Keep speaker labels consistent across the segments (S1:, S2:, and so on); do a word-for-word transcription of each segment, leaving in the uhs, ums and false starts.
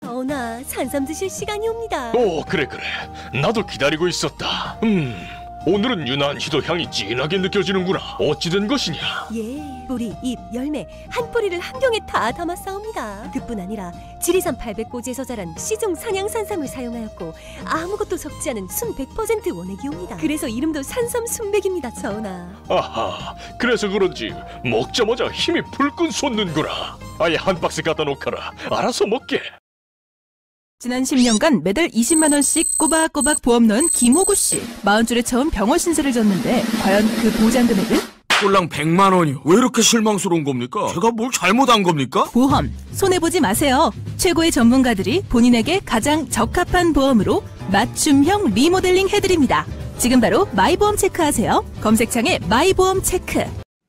S1: 전하, 산삼 드실 시간이 옵니다.
S2: 오, 그래 그래. 나도 기다리고 있었다. 음, 오늘은 유난히도 향이 진하게 느껴지는구나. 어찌 된 것이냐?
S1: 예, 뿌리, 잎, 열매 한 뿌리를 한 병에 다 담았사옵니다. 그뿐 아니라 지리산 팔백고지에서 자란 시중 산양산삼을 사용하였고 아무것도 섞지 않은 순 백 퍼센트 원액이옵니다. 그래서 이름도 산삼순백입니다, 전하.
S2: 아하, 그래서 그런지 먹자마자 힘이 불끈 솟는구나. 아예 한 박스 갖다 놓거라. 알아서 먹게.
S3: 지난 십 년간 매달 이십만 원씩 꼬박꼬박 보험 넣은 김호구 씨. 마흔 줄에 처음 병원 신세를 졌는데 과연 그 보장 금액은?
S4: 꼴랑 백만 원이요. 왜 이렇게 실망스러운 겁니까? 제가 뭘 잘못한 겁니까?
S3: 보험 손해보지 마세요. 최고의 전문가들이 본인에게 가장 적합한 보험으로 맞춤형 리모델링 해드립니다. 지금 바로 마이보험 체크하세요. 검색창에 마이보험 체크.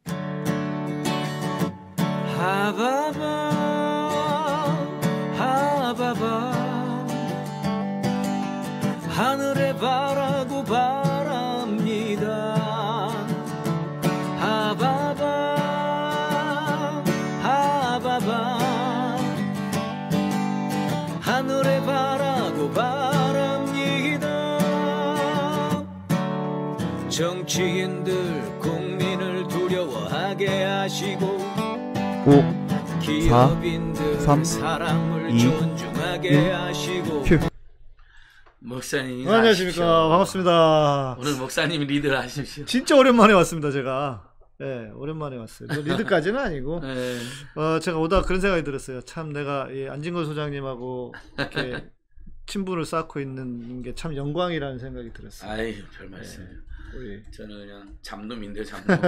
S5: 하바바 하바바 하늘에 바라고 바랍니다. 하바바 하바바 하늘에 바라고 바랍니다. 정치인들 국민을 두려워하게 하시고
S6: 오,
S5: 기업인들
S6: 삼,
S5: 사람을
S6: 이,
S5: 존중하게
S6: 일,
S5: 하시고
S6: 큐.
S7: 목사님
S6: 어, 안녕하십니까. 반갑습니다.
S7: 오늘 목사님이 리드를 하십시오.
S6: 진짜 오랜만에 왔습니다, 제가. 예, 네, 오랜만에 왔어요. 뭐 리드까지는 아니고.
S7: 네.
S6: 어, 제가 오다 그런 생각이 들었어요. 참 내가 이 안진걸 소장님하고 이렇게 친분을 쌓고 있는 게 참 영광이라는 생각이 들었어요.
S7: 아이, 별 말씀. 네.
S6: 우리.
S7: 저는 그냥 잡놈인데 잡놈.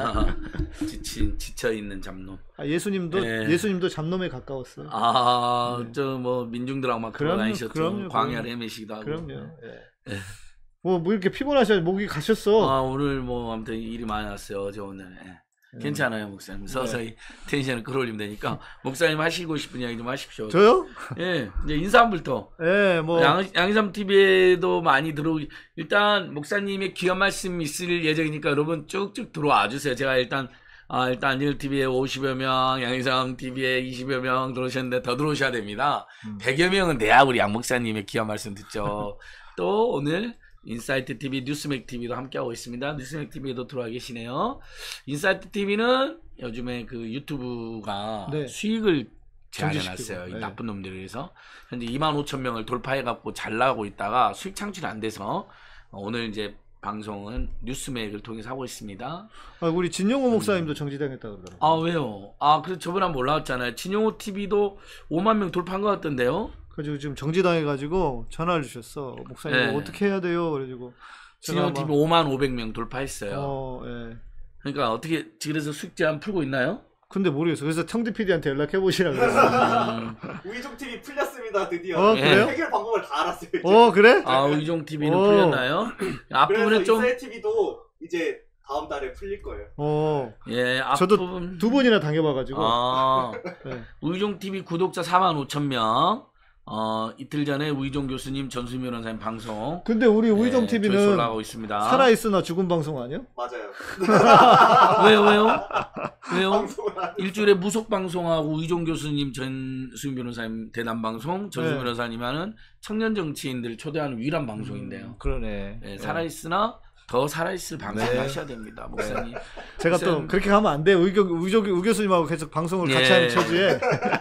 S7: 지친 지쳐 있는 잡놈.
S6: 아, 예수님도 네. 예수님도 잡놈에 가까웠어요.
S7: 아,
S6: 네.
S7: 저 뭐 민중들하고 막 돌아다니셨죠. 광야를 헤매시기도 하고.
S6: 그럼요. 네. 네. 뭐, 뭐 이렇게 피곤하셔? 목이 가셨어.
S7: 아, 오늘 뭐 아무튼 일이 많이 왔어요. 어제 오늘. 네. 괜찮아요, 목사님. 서서히 네. 텐션을 끌어올리면 되니까 목사님 하시고 싶은 이야기 좀 하십시오.
S6: 저요?
S7: 예, 이제 인사한부터.
S6: 예, 뭐
S7: 양, 양희삼 티비에도 많이 들어. 일단 목사님의 귀한 말씀 있을 예정이니까 여러분 쭉쭉 들어와 주세요. 제가 일단 아 일단 안진걸 티비에 오십여 명, 양희삼 티비에 이십여 명 들어오셨는데 더 들어오셔야 됩니다. 음. 백여 명은 돼야 우리 양 목사님의 귀한 말씀 듣죠. 또 오늘 인사이트 티비, 뉴스맥 티비도 함께하고 있습니다. 뉴스맥 티비에도 들어와 계시네요. 인사이트 티비는 요즘에 그 유튜브가 네. 수익을 제한해놨어요. 이 네. 나쁜 놈들에 의해서. 현재 이만 오천 명을 돌파해갖고 잘 나가고 있다가 수익 창출이 안 돼서 오늘 이제 방송은 뉴스맥을 통해서 하고 있습니다.
S6: 아, 우리 진용호 목사님도 음. 정지당했다 그러더라고요.
S7: 아, 왜요? 아, 그래서 저번에 한번 올라왔잖아요. 진용호 티비도 오만 명 돌파한 것 같던데요?
S6: 그래가지고 지금 정지당해가지고 전화를 주셨어. 목사님 네. 어떻게 해야 돼요? 그래가지고
S7: 진용 티비 오만 오백 명 돌파했어요.
S6: 어, 예.
S7: 그러니까 어떻게 그래서 수익 제한 풀고 있나요?
S6: 근데 모르겠어. 그래서 청디 피디한테 연락해 보시라고 그랬어요.
S8: 우이종 티비 풀렸습니다. 드디어.
S6: 어, 그래요?
S8: 해결 방법을 다 알았어요. 이제.
S6: 어, 그래?
S7: 아, 우이종 티비는 풀렸나요? 앞부분에 좀
S8: 인사이트 티비도 이제 다음 달에 풀릴 거예요.
S6: 어.
S7: 예,
S6: 저도
S7: 앞부분
S6: 두 번이나 당해봐가지고.
S7: 아,
S6: 네.
S7: 우이종 티비 구독자 사만 오천 명. 어, 이틀 전에 우이종 교수님 전수미 변호사님 방송.
S6: 근데 우리 우이종 네, 티비는
S7: 나가고 있습니다.
S6: 살아있으나 죽은 방송 아니야?
S8: 맞아요.
S7: 왜요, 왜요? 왜요? 일주일에 무속 방송하고 우이종 교수님 전수미 변호사님 대담 방송, 전수미 네. 변호사님 하는 청년 정치인들 초대하는 유일한 방송인데요.
S6: 음, 그러네.
S7: 네, 살아있으나 더 살아있을 방송을 네. 하셔야 됩니다, 목사님.
S6: 제가 목사님. 또 그렇게 하면 안 돼. 우, 우, 우 교수님하고 계속 방송을
S7: 네.
S6: 같이 하는 처지에.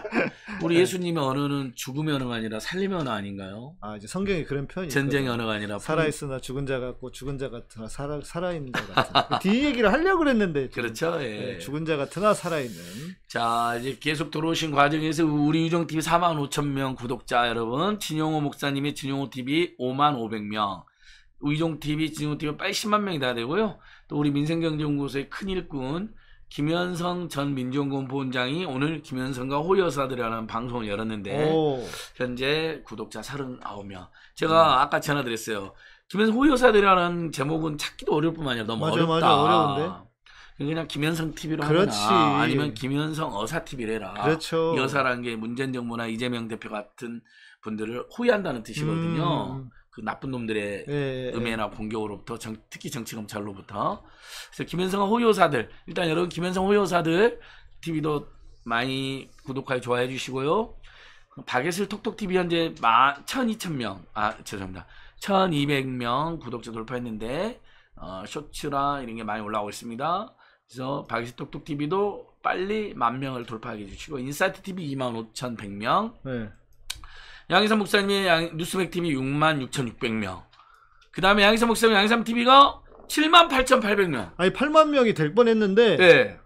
S7: 우리 예수님의 언어는 죽음의 언어가 아니라 살림의 언어 아닌가요?
S6: 아, 이제 성경이 그런 표현이
S7: 전쟁의 언어가 아니라
S6: 살아있으나 죽은 자 같고 죽은 자 같으나 살아, 살아있는 자 같은 뒤 얘기를 하려고 그랬는데
S7: 그렇죠. 예.
S6: 네, 죽은 자 같으나 살아있는.
S7: 자, 이제 계속 들어오신 과정에서 우리 유정 티비 사만 오천 명 구독자 여러분, 진용호 목사님의 진용호 티비 오만 오백 명, 우이종 티비, 진용호 티비 팔십만 명이 다 되고요. 또 우리 민생경제연구소의 큰 일꾼 김현성 전 민주연구원 부원장이 오늘 김현성과 호여사들이라는 방송을 열었는데 오. 현재 구독자 삼십구 명. 제가 음. 아까 전화드렸어요. 김현성 호여사들이라는 제목은 찾기도 어려울 뿐만 아니라 너무
S6: 맞아,
S7: 어렵다.
S6: 맞아, 어려운데.
S7: 그냥 김현성 티비로
S6: 그렇지.
S7: 하거나 아니면 김현성 어사 티비를 해라.
S6: 그렇죠.
S7: 여사라는 게 문재인 정부나 이재명 대표 같은 분들을 호위한다는 뜻이거든요. 음. 그 나쁜 놈들의 예, 음해나 예. 공격으로부터 정, 특히 정치검찰로부터. 그래서 김현성과 호요사들, 일단 여러분 김현성 호요사들 티비도 많이 구독하고 좋아해 주시고요. 박예슬 톡톡티비 현재 천, 이천 명, 아 죄송합니다. 천이백 명 구독자 돌파했는데 어, 쇼츠라 이런 게 많이 올라오고 있습니다. 그래서 박예슬 톡톡티비도 빨리 만 명을 돌파하게 해주시고 인사이트티비 이만 오천백 명,
S6: 네.
S7: 양희삼 목사님의 양, 뉴스백티비 육만 육천육백 명, 그 다음에 양희삼 목사님 양희삼티비가 칠만 팔천팔백 명.
S6: 아니 팔만 명이 될 뻔했는데
S7: 네.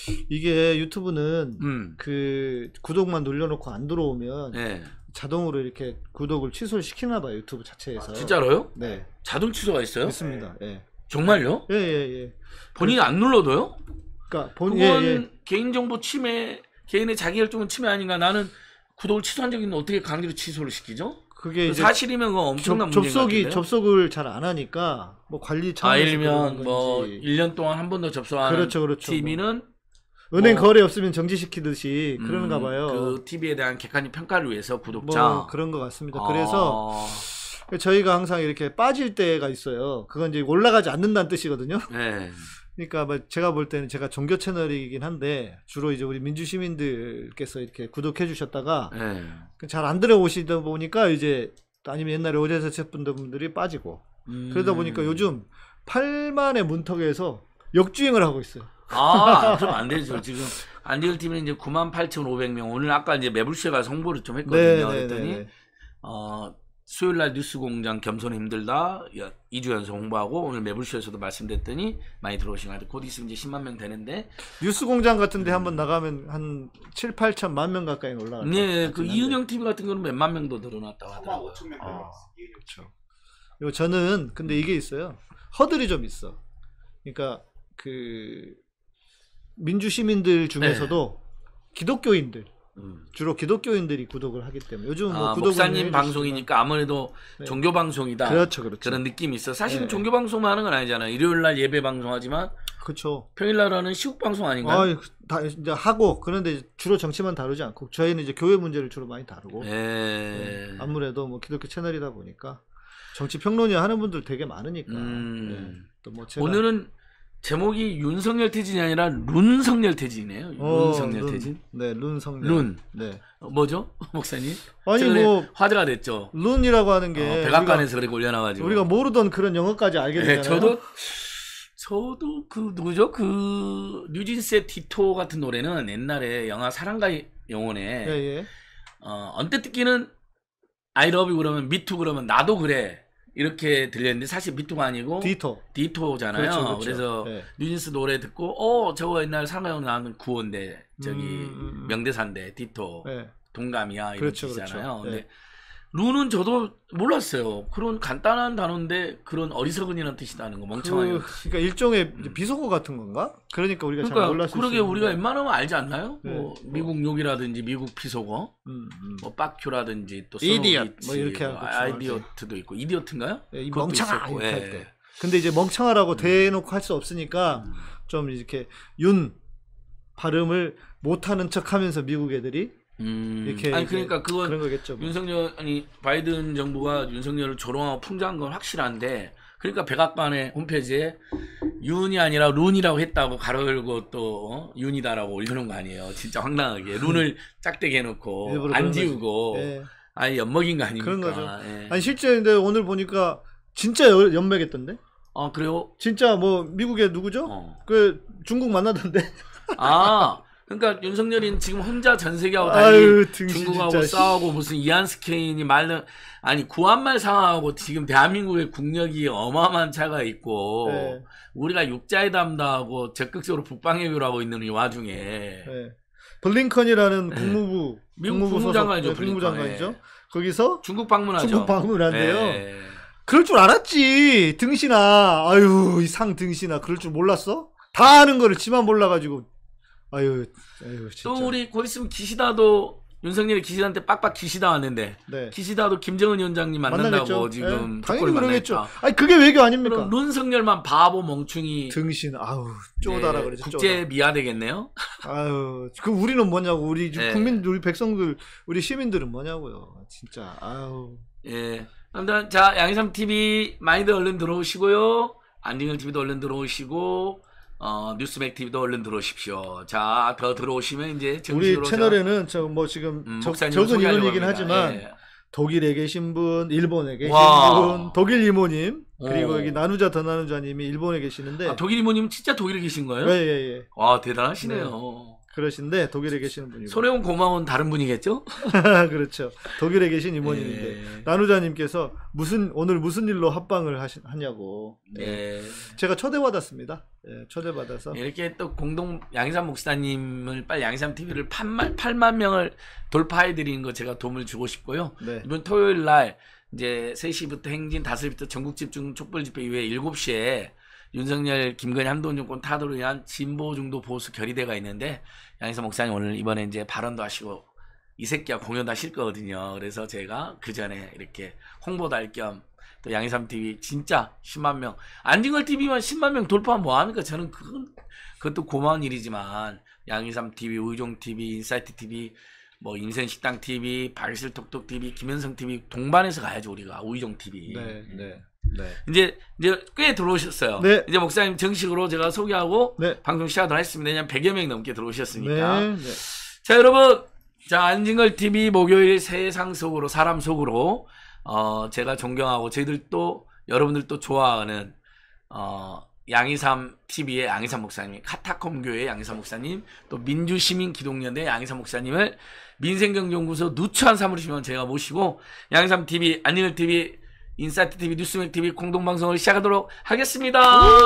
S6: 이게 유튜브는
S7: 음.
S6: 그 구독만 눌러놓고 안 들어오면
S7: 네.
S6: 자동으로 이렇게 구독을 취소를 시키나 봐요, 유튜브 자체에서.
S7: 아, 진짜로요?
S6: 네.
S7: 자동 취소가 있어요?
S6: 있습니다. 예.
S7: 정말요?
S6: 예, 예, 예.
S7: 본인이 안 눌러도요?
S6: 그러니까 본
S7: 그건
S6: 예, 예.
S7: 개인정보 침해, 개인의 자기결정은 침해 아닌가? 나는 구독을 취소한 적이 있는데 어떻게 강제로 취소를 시키죠?
S6: 그게 이제
S7: 사실이면 그거 엄청난
S6: 접,
S7: 문제인 것
S6: 접속이
S7: 같은데요?
S6: 접속을 잘 안 하니까 뭐 관리 차원에서
S7: 아, 예를 들면
S6: 그런
S7: 뭐
S6: 건지.
S7: 일 년 동안 한 번도 접속하는
S6: 그렇죠, 그렇죠.
S7: 티비는
S6: 은행
S7: 뭐,
S6: 거래 없으면 정지시키듯이
S7: 음,
S6: 그런가 봐요.
S7: 그 티비에 대한 객관적 평가를 위해서 구독자
S6: 뭐 그런 것 같습니다.
S7: 아...
S6: 그래서 저희가 항상 이렇게 빠질 때가 있어요. 그건 이제 올라가지 않는다는 뜻이거든요.
S7: 네.
S6: 그러니까 뭐 제가 볼 때는 제가 종교 채널이긴 한데 주로 이제 우리 민주 시민들께서 이렇게 구독해 주셨다가
S7: 네.
S6: 잘 안 들어오시다 보니까 이제 아니면 옛날에 오래서 쳤분들이 빠지고
S7: 음...
S6: 그러다 보니까 요즘 팔만의 문턱에서 역주행을 하고 있어요.
S7: 아, 그럼 안 되죠. 지금 안디글 티비는 이제 구만 팔천오백 명. 오늘 아까 이제 매불쇼에 가서 홍보를 좀 했거든요.
S6: 네,
S7: 그랬더니
S6: 네, 네.
S7: 어, 수요일 날 뉴스공장 겸손 힘들다 이 주 연속 홍보하고 오늘 매불쇼에서도 말씀드렸더니 많이 들어오신 것 같아요. 곧 있으면 이제 십만 명 되는데
S6: 뉴스공장 같은데 한번 나가면 한 칠, 팔천 만 명 가까이 올라갈
S7: 네, 그 이은영 티비 같은 거는 몇만 명도 늘어났다고
S8: 삼만
S7: 하더라고요.
S8: 오천 명
S6: 아,
S8: 넘었어.
S6: 그렇죠. 그리고 저는 근데 이게 있어요. 허들이 좀 있어. 그러니까 그 민주 시민들 중에서도 기독교인들
S7: 음.
S6: 주로 기독교인들이 구독을 하기 때문에 요즘 뭐
S7: 아,
S6: 구독을
S7: 목사님
S6: 해주시지만-
S7: 방송이니까 아무래도
S6: 네.
S7: 종교 방송이다.
S6: 그렇죠, 그렇죠.
S7: 그런 느낌이 있어. 사실
S6: 네.
S7: 은 종교 방송만 하는 건 아니잖아요. 일요일 날 예배 방송하지만
S6: 그렇죠.
S7: 평일 날 하는 시국 방송 아닌가요?
S6: 아, 다 이제 하고 그런데 주로 정치만 다루지 않고 저희는 이제 교회 문제를 주로 많이 다루고
S7: 예.
S6: 네. 아무래도 뭐 기독교 채널이다 보니까 정치 평론이 하는 분들 되게 많으니까.
S7: 음.
S6: 네. 또 뭐 제가
S7: 오늘은 제목이 윤석열 퇴진이 아니라 룬석열 퇴진이네요.
S6: 어,
S7: 윤석열
S6: 룬.
S7: 퇴진.
S6: 네, 룬석열.
S7: 룬.
S6: 네.
S7: 어, 뭐죠, 목사님?
S6: 아니
S7: 최근에
S6: 뭐
S7: 화제가 됐죠.
S6: 룬이라고 하는
S7: 어,
S6: 게
S7: 백악관에서 그렇게 올려놔가지고.
S6: 우리가, 우리가 모르던 그런 영어까지 알게
S7: 네,
S6: 되잖아요.
S7: 저도 저도 그 누구죠? 그 뉴진스의 디토 같은 노래는 옛날에 영화 사랑과 영혼에
S6: 예, 예.
S7: 어, 언뜻 듣기는 I love you 그러면 미투 그러면 나도 그래 이렇게 들렸는데 사실 미투가 아니고
S6: 디토.
S7: 디토잖아요.
S6: 그렇죠, 그렇죠.
S7: 그래서
S6: 네.
S7: 뉴진스 노래 듣고 어 저거 옛날 사랑과 영혼 나오는 구호인데 저기
S6: 음, 음.
S7: 명대사인데 디토
S6: 네.
S7: 동감이야 이런
S6: 그렇죠,
S7: 뜻이잖아요.
S6: 그렇죠.
S7: 근데
S6: 네.
S7: 룬은 저도 몰랐어요. 그런 간단한 단어인데 그런 어리석은이라는 뜻이다는 거 멍청하게.
S6: 그, 그러니까 일종의
S7: 음.
S6: 비속어 같은 건가? 그러니까 우리가 잘
S7: 그러니까
S6: 몰랐을
S7: 그러게
S6: 수 있는데.
S7: 우리가 웬만하면 알지 않나요?
S6: 네.
S7: 뭐 미국 욕이라든지 미국 피속어,
S6: 음, 음.
S7: 뭐 빡큐라든지 또
S6: 이디엇,
S7: 스노비치,
S6: 뭐 이렇게 하고
S7: 아이디어트도 있고 이디어트인가요?
S6: 네, 이
S7: 그것도
S6: 멍청아
S7: 있었고,
S6: 이렇게
S7: 예.
S6: 할 때. 근데 이제 멍청하라고 대놓고 할 수 없으니까
S7: 음.
S6: 좀 이렇게 윤 발음을 못하는 척하면서 미국 애들이
S7: 음.
S6: 이렇게
S7: 아니
S6: 이제
S7: 그러니까 그건
S6: 그런 거겠죠. 뭐.
S7: 윤석열 아니 바이든 정부가 윤석열을 조롱하고 풍자한 건 확실한데 그러니까 백악관의 홈페이지에 윤이 아니라 룬이라고 했다고 가로 열고 또 어? 윤이다라고 올려놓은 거 아니에요. 진짜 황당하게 룬을 짝대게 해놓고
S6: 일부러
S7: 안
S6: 그런 거지.
S7: 지우고
S6: 예.
S7: 아예 엿먹인 거 아닙니까?
S6: 그런 거죠.
S7: 예.
S6: 아니 실제 근데 오늘 보니까 진짜 연- 연맥했던데?
S7: 아 그래요?
S6: 진짜 뭐 미국에 누구죠?
S7: 어.
S6: 그 중국 만나던데.
S7: 아 그러니까 윤석열이는 지금 혼자 전 세계하고
S6: 아유,
S7: 달리
S6: 등신
S7: 중국하고
S6: 진짜.
S7: 싸우고 무슨 이안스케인이 말는 아니 구한말 상하고 지금 대한민국의 국력이 어마어마한 차가 있고
S6: 네.
S7: 우리가 육자회담도 적극적으로 북방외교를 하고 있는 이 와중에
S6: 네. 블링컨이라는 국무부
S7: 미국
S6: 국무부
S7: 국무장관이죠,
S6: 소속, 네, 국무장관이죠.
S7: 블링컨.
S6: 거기서
S7: 중국 방문하죠.
S6: 중국 방문한대요.
S7: 네.
S6: 그럴 줄 알았지. 등신아. 아유, 이 상 등신아. 그럴 줄 몰랐어? 다 아는 거를 지만 몰라가지고. 아유, 아유, 진짜.
S7: 또 우리 곧 있으면 기시다도 윤석열이 기시다한테 빡빡 기시다 왔는데
S6: 네.
S7: 기시다도 김정은 위원장님 만난다고
S6: 만나겠죠.
S7: 지금
S6: 예, 당연히
S7: 촉구를
S6: 그러겠죠.
S7: 만났다.
S6: 아니, 그게 외교 아닙니까?
S7: 그럼 룬석열만 바보 멍충이
S6: 등신. 아우, 쪼다라
S7: 네,
S6: 그러죠.
S7: 국제
S6: 쪼다.
S7: 미화 되겠네요.
S6: 아유, 그 우리는 뭐냐고. 우리
S7: 네.
S6: 국민들, 우리 백성들, 우리 시민들은 뭐냐고요. 진짜. 아유.
S7: 예. 아무튼 자 양희삼 티비 많이들 얼른 들어오시고요. 안진걸 티비도 얼른 들어오시고 어, 뉴스맥 티비도 얼른 들어오십시오. 자, 더 들어오시면 이제
S6: 우리
S7: 정식으로
S6: 채널에는 저 뭐 지금
S7: 음,
S6: 적,
S7: 목사님
S6: 적은
S7: 소개하려고
S6: 인원이긴
S7: 합니다.
S6: 하지만
S7: 예.
S6: 독일에 계신 분, 일본에 계신
S7: 와.
S6: 분, 독일 이모님 그리고
S7: 오.
S6: 여기 나누자 더 나누자님이 일본에 계시는데
S7: 아, 독일 이모님 진짜 독일에 계신 거예요?
S6: 예, 예, 예.
S7: 와, 대단하시네요.
S6: 그러신데 독일에 계시는 분이고
S7: 손해원 고마운 다른 분이겠죠?
S6: 그렇죠. 독일에 계신 이모님인데
S7: 예.
S6: 나누자님께서 무슨 오늘 무슨 일로 합방을 하시, 하냐고
S7: 네.
S6: 제가 초대받았습니다. 예, 초대받아서
S7: 이렇게 또 공동 양희삼 목사님을 빨리 양희삼 티비를 팔만, 팔만 명을 돌파해 드리는 거 제가 도움을 주고 싶고요.
S6: 네.
S7: 이번 토요일 날 이제 세 시부터 행진, 다섯 시부터 전국 집중 촛불 집회 이후에 일곱 시에 윤석열, 김건희, 한동훈 정권 타도를 위한 진보 중도 보수 결의대가 있는데 양희삼 목사님 오늘 이번에 이제 발언도 하시고 이 새끼야 공연도 하실 거거든요. 그래서 제가 그 전에 이렇게 홍보도 할 겸 또 양희삼 티비 진짜 십만 명 안진걸 티비만 십만 명 돌파하면 뭐합니까? 저는 그건 그것도 고마운 일이지만 양희삼 티비, 우이종 티비, 인사이트 티비 뭐 인생식당 티비, 박일톡톡 티비, 김현성 티비 동반해서 가야죠 우리가 우이종 티비.
S6: 네, 네, 네.
S7: 이제 이제 꽤 들어오셨어요.
S6: 네.
S7: 이제 목사님 정식으로 제가 소개하고
S6: 네.
S7: 방송 시작하도록 했습니다. 왜냐면 백여 명 넘게 들어오셨으니까.
S6: 네, 네.
S7: 자 여러분, 자 안진걸 티비 목요일 세상 속으로 사람 속으로 어 제가 존경하고 저희들 또 여러분들 또 좋아하는 어 양희삼 티비의 양희삼 목사님, 카타콤 교회의 양희삼 목사님, 또 민주시민 기독연대 양희삼 목사님을 민생경제연구소 누추한 사무실만 제가 모시고 양희삼 티비, 안진걸 티비, 인사이트 티비, 뉴스맥 티비 공동방송을 시작하도록 하겠습니다.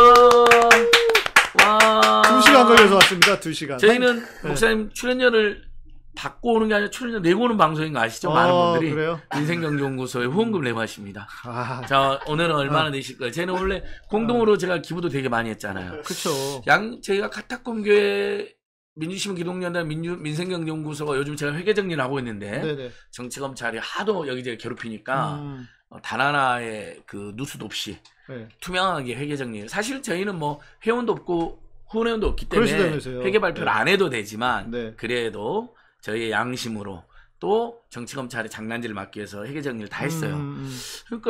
S7: 와.
S6: 두 시간 걸려서 왔습니다. 두 시간.
S7: 저희는
S6: 네.
S7: 목사님 출연료를 받고 오는 게 아니라 출연료 내고 오는 방송인 거 아시죠? 많은
S6: 어,
S7: 분들이
S6: 그래요?
S7: 민생경제연구소에 후원금 내고 하십니다.
S6: 아,
S7: 자 오늘은 얼마나 내실 거예요? 저희는 원래 공동으로 제가 기부도 되게 많이 했잖아요.
S6: 그렇죠.
S7: 양 저희가 카타콤 교회 민주시민 기독연대 민주 민생경제연구소가 요즘 제가 회계 정리를 하고 있는데
S6: 네네.
S7: 정치검찰이 하도 여기저기 괴롭히니까
S6: 음,
S7: 어, 단 하나의 그 누수도 없이
S6: 네.
S7: 투명하게 회계 정리. 사실 저희는 뭐 회원도 없고 후원회원도 없기 때문에
S6: 그러시다면서요.
S7: 회계 발표를
S6: 네.
S7: 안 해도 되지만
S6: 네.
S7: 그래도 저희의 양심으로 또 정치검찰의 장난질을 막기 위해서 회계 정리를 다 했어요.
S6: 음, 음.
S7: 그러니까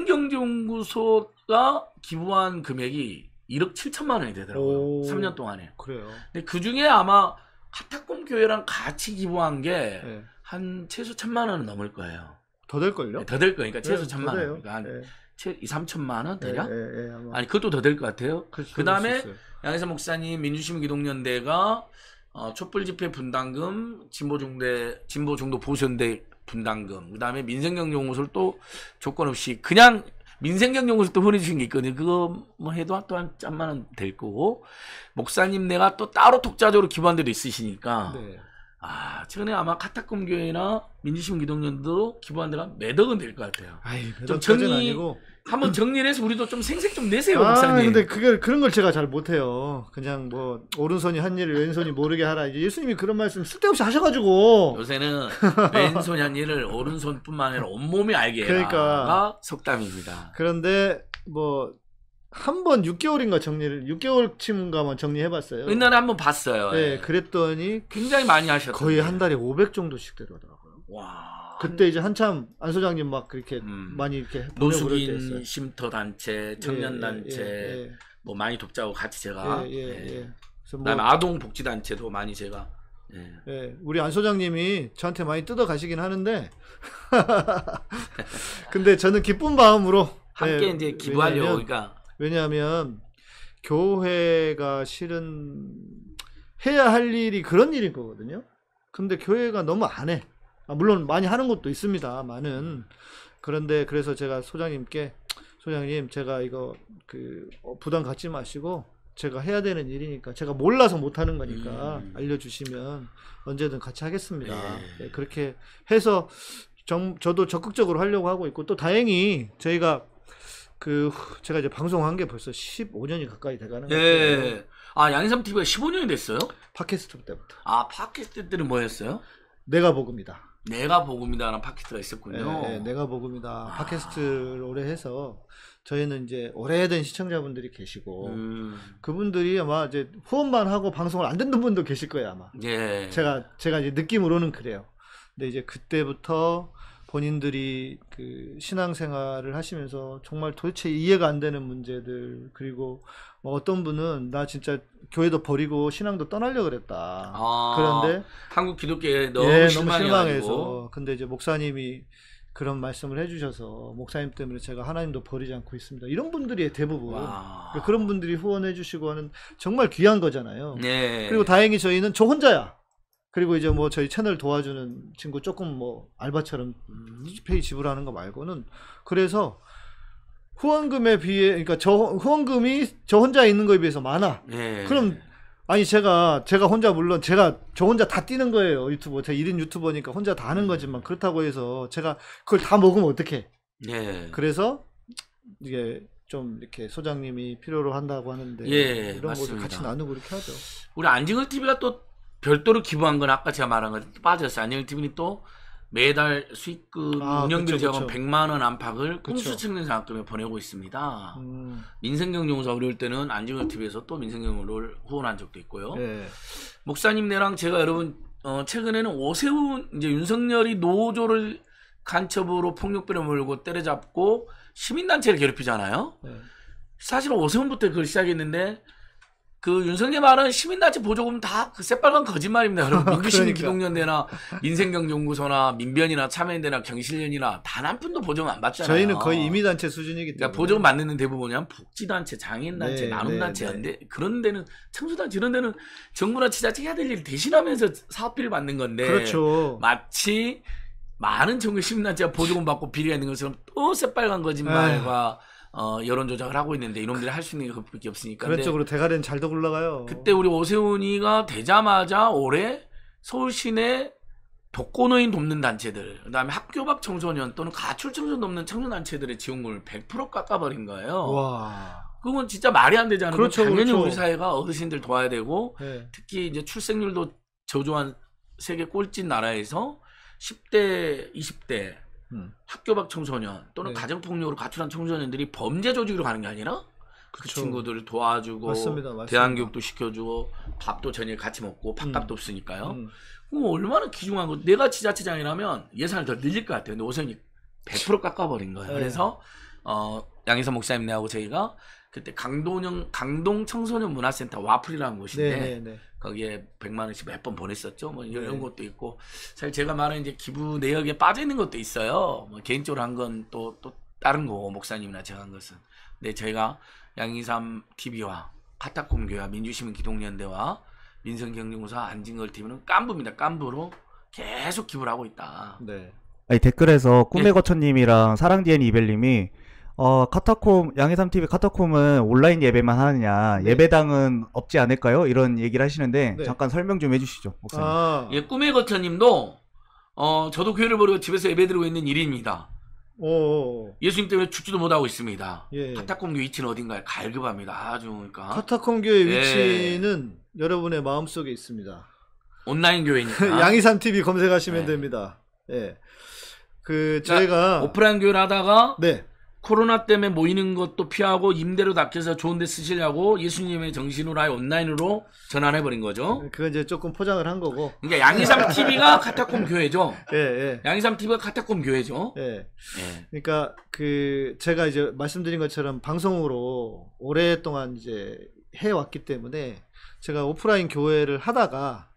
S7: 민생경제연구소가 기부한 금액이 일억 칠천만 원이 되더라고요.
S6: 오.
S7: 삼 년 동안에.
S6: 그래요.
S7: 근데 그 중에 아마 카타콤 교회랑 같이 기부한 게 한
S6: 네.
S7: 최소 천만 원은 넘을 거예요.
S6: 더 될 걸요?
S7: 더 될 거니까 최소
S6: 네,
S7: 천만
S6: 더
S7: 원.
S6: 돼요.
S7: 그러니까 한
S6: 네.
S7: 최 이, 삼천만 원 대략?
S6: 예, 예, 예, 아마.
S7: 아니 그것도 더 될 것 같아요.
S6: 그럴 수
S7: 그 다음에
S6: 있어요.
S7: 양희삼 목사님 민주시민 기독연대가 어, 촛불 집회 분담금, 진보 중대, 진보 중도 보수연대 분담금, 그 다음에 민생경제연구소를 또 조건 없이 그냥 민생경제연구소 또 보내주신 게 있거든요. 그거 뭐 해도 또 한 짠만 원 될 거고 목사님 내가 또 따로 독자적으로 기부한 데도 있으시니까
S6: 네.
S7: 아 최근에 아마 카타콤 교회나 민주시민 기독연대도 기부한 데가 몇 억은 될 것 같아요.
S6: 아이,
S7: 좀
S6: 정리
S7: 정리-
S6: 아니고.
S7: 한번 정리를 해서 우리도 좀 생색 좀 내세요,
S6: 아,
S7: 목사님.
S6: 근데 그게 그런 걸 제가 잘 못해요. 그냥 뭐 오른손이 한 일을 왼손이 모르게 하라. 이제 예수님이 그런 말씀 쓸데없이 하셔가지고.
S7: 요새는 왼손이 한 일을 오른손뿐만 아니라 온몸이 알게 해라가
S6: 그러니까.
S7: 속담입니다.
S6: 그런데 뭐 한 번 육 개월인가 정리를 육 개월치인가만 정리해봤어요.
S7: 옛날에 한번 봤어요.
S6: 네,
S7: 예.
S6: 그랬더니
S7: 굉장히 많이 하셨어요.
S6: 거의 한 달에 오백 정도씩 들어오더라고요.
S7: 와.
S6: 그때 이제 한참 안 소장님 막 그렇게
S7: 음.
S6: 많이 이렇게 보내고 그럴
S7: 노숙인
S6: 때였어요.
S7: 쉼터 단체, 청년
S6: 예,
S7: 단체,
S6: 예, 예,
S7: 뭐 많이 돕자고 같이 제가.
S6: 예, 예,
S7: 예.
S6: 예. 그래서 뭐
S7: 그다음에 아동 복지 단체도 많이 제가. 예.
S6: 예, 우리 안 소장님이 저한테 많이 뜯어 가시긴 하는데, 근데 저는 기쁜 마음으로
S7: 함께
S6: 예,
S7: 이제 기부하려고
S6: 왜냐하면,
S7: 그러니까.
S6: 왜냐하면 교회가 실은 해야 할 일이 그런 일인 거거든요. 근데 교회가 너무 안 해. 아, 물론 많이 하는 것도 있습니다. 많은. 그런데 그래서 제가 소장님께 소장님 제가 이거 그 어, 부담 갖지 마시고 제가 해야 되는 일이니까 제가 몰라서 못 하는 거니까
S7: 음.
S6: 알려주시면 언제든 같이 하겠습니다.
S7: 네.
S6: 네, 그렇게 해서 정, 저도 적극적으로 하려고 하고 있고 또 다행히 저희가 그 제가 이제 방송한 게 벌써 십오 년이 가까이 돼가는 것 같아요.
S7: 예. 아 양희삼 티비가 십오 년이 됐어요?
S6: 팟캐스트 때부터.
S7: 아 팟캐스트 때는 뭐였어요?
S6: 내가 복음이다.
S7: 내가 복음이다라는 팟캐스트가 있었군요.
S6: 예, 예, 내가 복음이다.
S7: 아.
S6: 팟캐스트를 오래 해서 저희는 이제 오래된 시청자분들이 계시고
S7: 음.
S6: 그분들이 아마 이제 후원만 하고 방송을 안 듣는 분도 계실 거예요 아마.
S7: 예.
S6: 제가 제가 이제 느낌으로는 그래요. 근데 이제 그때부터 본인들이 그 신앙생활을 하시면서 정말 도대체 이해가 안 되는 문제들 그리고 뭐 어떤 분은 나 진짜 교회도 버리고 신앙도 떠나려고 그랬다.
S7: 아,
S6: 그런데
S7: 한국 기독교에 너무
S6: 예,
S7: 실망해가지고.
S6: 너무 실망해서 근데 이제 목사님이 그런 말씀을 해주셔서 목사님 때문에 제가 하나님도 버리지 않고 있습니다. 이런 분들이 대부분
S7: 와.
S6: 그러니까 그런 분들이 후원해주시고 하는 정말 귀한 거잖아요.
S7: 네.
S6: 그리고 다행히 저희는 저 혼자야. 그리고 이제 뭐 저희 채널 도와주는 친구 조금 뭐 알바처럼 페이 지불하는 거 말고는 그래서 후원금에 비해 그러니까 저 후원금이 저 혼자 있는 거에 비해서 많아.
S7: 네.
S6: 그럼 아니 제가 제가 혼자 물론 제가 저 혼자 다 뛰는 거예요. 유튜버 제가 일 인 유튜버니까 혼자 다 하는 거지만 그렇다고 해서 제가 그걸 다 먹으면 어떡해.
S7: 네.
S6: 그래서 이게 좀 이렇게 소장님이 필요로 한다고 하는데
S7: 예,
S6: 이런
S7: 맞습니다.
S6: 것을 같이 나누고 이렇게 하죠.
S7: 우리 안징을 티비가 또 별도로 기부한 건 아까 제가 말한 거 빠졌어요. 안징을 티비는 또 매달 수익금
S6: 아,
S7: 운영비를
S6: 그쵸,
S7: 제하면
S6: 그쵸.
S7: 백만 원 안팎을
S6: 그쵸.
S7: 꼼수 측면 장학금에 보내고 있습니다.
S6: 음,
S7: 민생경제공사 어려울 때는 안징을 티비에서 또 민생경제를 후원한 적도 있고요.
S6: 예.
S7: 목사님네랑 제가 여러분 어, 최근에는 오세훈 이제 윤석열이 노조를 간첩으로 폭력배를 몰고 때려잡고 시민단체를 괴롭히잖아요.
S6: 예.
S7: 사실 오세훈부터 그걸 시작했는데 그 윤석열 말은 시민단체 보조금 다 그 새빨간 거짓말입니다. 여러분 민주시민기동연대나 민생경제연구소나 민변이나 참여연대나 경실련이나 단 한 푼도 보조금 안 받잖아요.
S6: 저희는 거의 임의단체 수준이기 때문에.
S7: 그러니까 보조금 받는 데부 뭐냐면 복지단체, 장애인단체,
S6: 네,
S7: 나눔단체,
S6: 네,
S7: 연대 그런 데는 청소단체 이런 데는 정부나 지자체 해야 될 일을 대신하면서 사업비를 받는 건데
S6: 그렇죠.
S7: 마치 많은 정부 시민단체가 보조금 받고 비리가 있는 것처럼 또 새빨간 거짓말과 어, 여론 조작을 하고 있는데 이놈들이 할 수 있는 게 그것밖에 없으니까.
S6: 그런
S7: 근데
S6: 쪽으로 대가리는 잘도 굴러가요.
S7: 그때 우리 오세훈이가 되자마자 올해 서울 시내 독거노인 돕는 단체들, 그다음에 학교 밖 청소년 또는 가출 청소년 돕는 청년 단체들의 지원금을 백 퍼센트 깎아버린 거예요.
S6: 와.
S7: 그건 진짜 말이 안 되잖아요.
S6: 그렇죠,
S7: 당연히
S6: 그렇죠.
S7: 우리 사회가 어르신들 도와야 되고
S6: 네.
S7: 특히 이제 출생률도 저조한 세계 꼴찌 나라에서 십 대, 이십 대
S6: 음.
S7: 학교 밖 청소년 또는
S6: 네.
S7: 가정폭력으로 가출한 청소년들이 범죄 조직으로 가는 게 아니라 그
S6: 그쵸.
S7: 친구들을 도와주고
S6: 맞습니다, 맞습니다.
S7: 대안교육도 시켜주고 밥도 저녁에 같이 먹고 밥값도
S6: 음.
S7: 없으니까요.
S6: 음.
S7: 그럼 얼마나 귀중한 거. 내가 지자체장이라면 예산을 더 늘릴 것 같아요. 근데 오선이 백 퍼센트 깎아버린 거예요.
S6: 네.
S7: 그래서 어, 양희선 목사님네하고 저희가 그때 강동영 강동 청소년 문화센터 와플이라는 곳인데
S6: 네, 네, 네.
S7: 거기에 백만 원씩 몇 번 보냈었죠. 뭐 이런
S6: 네.
S7: 것도 있고 사실 제가 말하는 이제 기부 내역에 빠져 있는 것도 있어요. 뭐 개인적으로 한 건 또 또 다른 거고 목사님이나 제가 한 것은. 근데 저희가 양이삼 티비와 카타콤 교회와 민주시민 기동연대와 민생경제공사 안진걸 티비는 깐부입니다. 깐부로 계속 기부를 하고 있다.
S6: 네.
S9: 아니, 댓글에서
S7: 예.
S9: 꿈의 거처님이랑 사랑디엔 이벨님이 어 카타콤 양해삼 티비 카타콤은 온라인 예배만 하느냐
S6: 네.
S9: 예배당은 없지 않을까요? 이런 얘기를 하시는데
S6: 네.
S9: 잠깐 설명 좀 해주시죠, 목사님.
S6: 아.
S7: 예, 꿈의 거처님도 어 저도 교회를 버리고 집에서 예배드리고 있는 일인입니다.
S6: 오.
S7: 예수님 때문에 죽지도 못하고 있습니다.
S6: 예.
S7: 카타콤 교회 위치는 어딘가에 갈급합니다. 아주 그러니까
S6: 카타콤 교회
S7: 예.
S6: 위치는 여러분의 마음속에 있습니다.
S7: 온라인 교회니까
S6: 양이삼 티비 검색하시면
S7: 네.
S6: 됩니다. 예. 그
S7: 자,
S6: 저희가
S7: 오프라인 교회를 하다가
S6: 네.
S7: 코로나 때문에 모이는 것도 피하고 임대료 낚여서 좋은 데 쓰시려고 예수님의 정신으로 아예 온라인으로 전환해버린 거죠.
S6: 그건 이제 조금 포장을 한 거고.
S7: 그러니까 양이삼 티비가 카타콤 교회죠.
S6: 예, 예.
S7: 양이삼 티비가 카타콤 교회죠.
S6: 예.
S7: 예.
S6: 그러니까 그 제가 이제 말씀드린 것처럼 방송으로 오랫동안 이제 해 왔기 때문에 제가 오프라인 교회를 하다가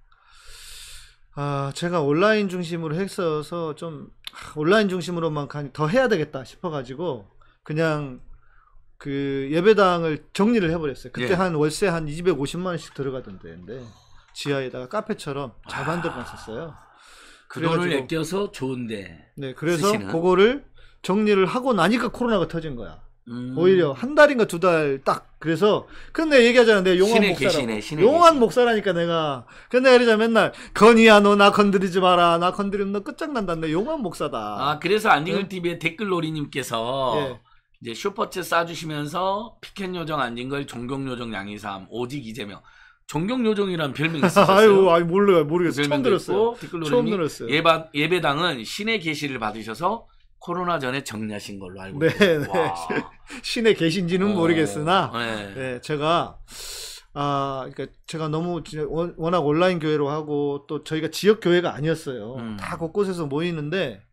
S6: 아, 제가 온라인 중심으로 했어서 좀 아, 온라인 중심으로만 가- 더 해야 되겠다 싶어 가지고 그냥 그 예배당을 정리를 해 버렸어요. 그때
S7: 예.
S6: 한 월세 한 이백오십만 원씩 들어가던 데인데 지하에다가 카페처럼 잘 만들어 놨었어요.
S7: 그 돈을
S6: 그래가지고-
S7: 아껴서 좋은데.
S6: 네, 그래서
S7: 쓰시는?
S6: 그거를 정리를 하고 나니까 코로나가 터진 거야.
S7: 음.
S6: 오히려 한 달인가 두 달 딱 그래서 근데 얘기하잖아. 내가 용한
S7: 신의
S6: 목사라고.
S7: 계시네, 신의
S6: 용한
S7: 계시.
S6: 목사라니까 내가. 근데 그러자 맨날 건이야 너 나 건드리지 마라. 나 건드리면 너 끝장난다. 내 용한 목사다.
S7: 아, 그래서 안진걸
S6: 네.
S7: 티비의 댓글놀이님께서
S6: 예.
S7: 이제 슈퍼챗 쏴주시면서 피켓 요정 안진걸, 종경 요정 양이삼, 오직 이재명. 종경 요정이란 별명이 있었어요.
S6: 아유, 아유 몰라요. 모르겠어요. 처음
S7: 별명도
S6: 들었어요.
S7: 있고, 댓글놀이님이
S6: 처음 들었어요.
S7: 예바, 예배당은 신의 계시를 받으셔서 코로나 전에 정리하신 걸로 알고
S6: 네,
S7: 있어요.
S6: 네.
S7: 와.
S6: 신의 계신지는
S7: 어,
S6: 모르겠으나
S7: 네.
S6: 네, 제가 아, 그러니까 제가 너무 진짜 워- 워낙 온라인 교회로 하고 또 저희가 지역 교회가 아니었어요.
S7: 음.
S6: 다 곳곳에서 모이는데